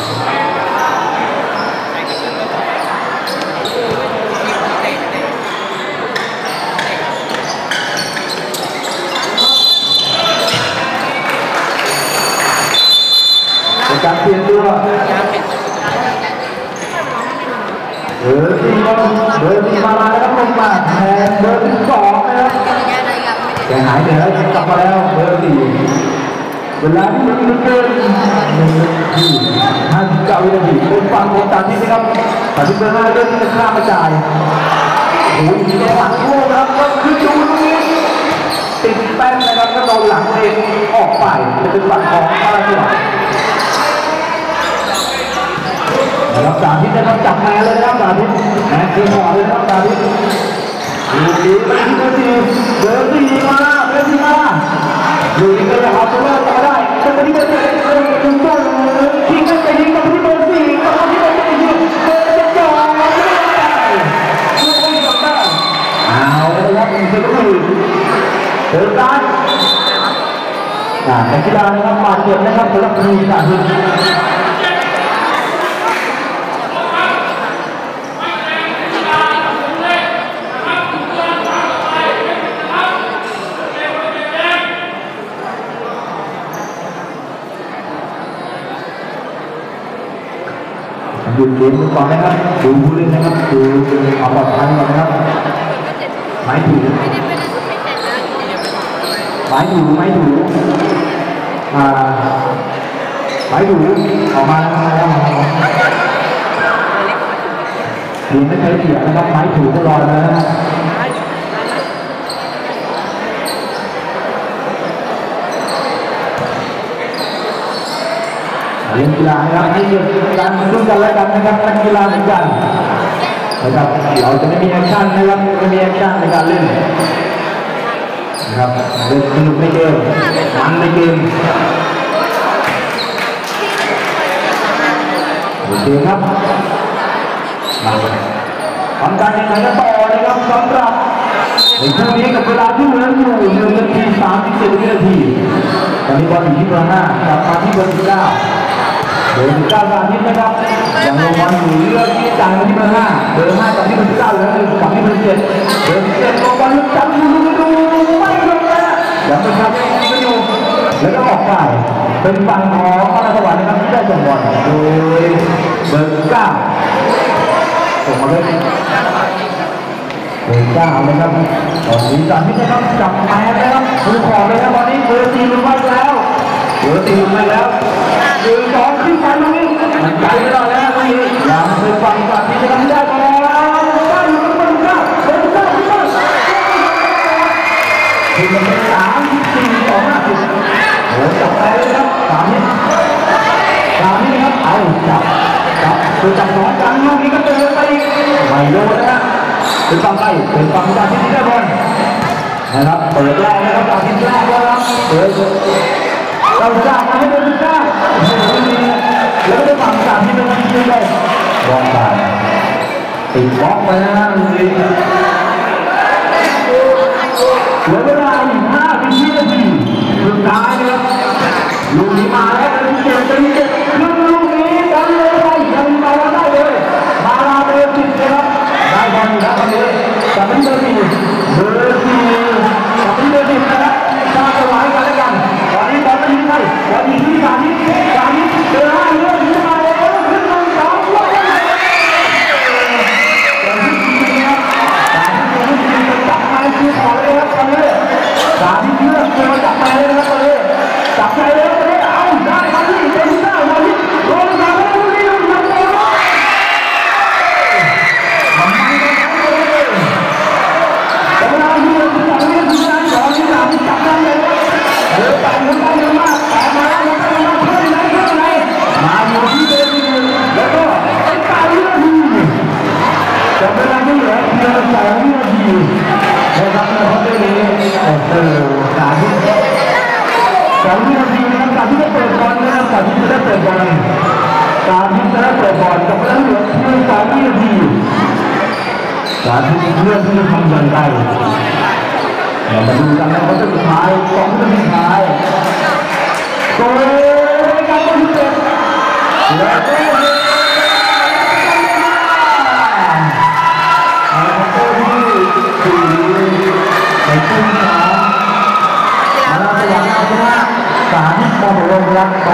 การเปลี่ยนตัวเบอร์ 4มาแล้วครับลงมาแทนเบอร์ 12นะครับแต่หายไปแล้วกลับมาแล้วเบอร์ 4เวลาที่มันเกิน1 นาที 59 วินาทีเป็นฝั่งของตาที่นะครับตาที่เบอร์ 5เริ่มจะข้ามมาจ่ายโอ้ยมีจังหวะโค้งนะครับก็คือดูตรงนี้ติดแป้นนะครับก็โดนหลังเองออกไปจะเป็นฝั่งของมาลาสวรรค์นะครับสาธิตนะครับจับแมวเลยนะครับสาธิตแมวคือหัวเลยนะครับสาธิตดูดีไปที่เบอร์ 4เบอร์ 4มาเบอร์ 4มาดูดีก็จะหาตัวเลือกมาได้ก็ไปที่เบอร์ 4ยิงต้นทิ้งกันไปยิงกับที่เบอร์ 4กับที่เบอร์ 7ยิงเบอร์ 7จ่อไม่ได้ลูกไม่ยอมได้เอาเลยครับเป็นตัวผู้เดินตามนักกีฬานะครับบาดเจ็บนะครับสำหรับทีมสาธิตดูเกมก่อนนะครับดูผู้เล่นนะครับดูเอาปลอดภัยก่อนนะครับไม้ถูไม้ถูออกมาแล้วทีมไม่ใช้เสียนะครับไม้ถูก็ลอยแล้วนะเล่นกีฬานะครับให้เกิดการรุ่นกันและกันนะครับนักกีฬาเหมือนกันนะครับเราจะไม่มีแอคชั่นนะครับไม่มีแอคชั่นในการเล่นนะครับเล่นสนุกในเกมมันในเกมโอเคครับทำการแข่งขันกันต่อนะครับสำหรับในช่วงนี้กับเวลาที่เหลืออยู่1 นาที 37 วินาทีตอนนี้บอลอยู่ที่เบอร์ 5กลับมาที่เบอร์ 19เบอร์ 19 สาธิตนะครับยังลงบอลอยู่เลือกที่จ่ายมาที่เบอร์ 5เบอร์ 5กับที่เบอร์ 19แล้วกับที่เบอร์ 7เบอร์ 7ลงบอลจับดูไม่ลงแล้วยังเป็นครับยังอยู่แล้วก็ออกไปเป็นฝั่งของนครสวรรค์นะครับที่ได้ส่งบอลโดยเบอร์ 9ส่งมาเลยเบอร์ 9นะครับตอนนี้สาธิตนะครับจับแพ้นะครับมือขอเลยนะตอนนี้เบอร์ 4 ลงไปแล้วเบอร์ 4 ลงไปแล้วเบอร์ 2ขึ้นไปตรงนี้มันไกลไม่ได้แล้วตรงนี้ยังเป็นฝั่งสาธิตนะครับที่ได้บอลได้อยู่กับเบอร์ 9เบอร์ 9ขึ้นมาทีมเป็น34 ต่อ 50โอ้จับไปเลยครับสาธิตครับเอาจับคือจับ2ครั้งลูกนี้ก็เดินไปอีกไม่โดนนะเป็นฝั่งใกล้เป็นฝั่งสาธิตที่ได้บอลนะครับเปิดแรกนะครับสาธิตแรกแล้วครับเปิดเราจับมาให้เป็น9แล้วก็ได้ฝั่งสาธิตเป็นที่ได้บอลไปติดบล็อกไปนะเลยเหลือเวลาอีก5 นาทีสุดท้ายนะครับลูกนี้มาแล้วเป็นเจ็ดลูกนี้ดันเลยไปยังมาได้เลยมาลาเบอร์ 10นะครับได้บอลอยู่แล้วตอนนี้กับเบอร์ 4กับเบอร์ 10นะครับสร้างจังหวะให้กันแล้วกันตอนนี้บอลไม่ยิงใครบอลยิงที่สาธิตเดินให้เรื่องขึ้นมาเลยขึ้นมา2ลูกจับไปคือขอเลยครับตอนนี้สาธิตเลือกจะมาจับไปเลยนะครับตอนนี้จับไปเลยเอาได้มาที่เป็น9มาที่โดนมาแล้วลูกนี้ลูกทำได้ทำได้เลยแต่เวลาที่เราจับไปเนี่ยคือการขอที่สาธิตจับได้เลยเดินไปเดินไปเยอะมากแต่มาแล้วเพิ่มไหนมาอยู่ที่เดิมแล้วก็เป็น9 วินาทีแต่เวลาที่เหลือเพียง2 วินาทีนะครับในประเด็นนี้สาธิต2 วินาทีนะครับสาธิตได้เปิดบอลนะครับสาธิตได้เปิดบอลกับเวลาเหลือเพียง2 วินาทีสาธิตเลือกที่จะทำอย่างไรเรามาดูกันนะครับสุดท้าย2 นาทีสุดท้ายโกลการตัดสินใจแล้วก็สาธิตมองลงรัก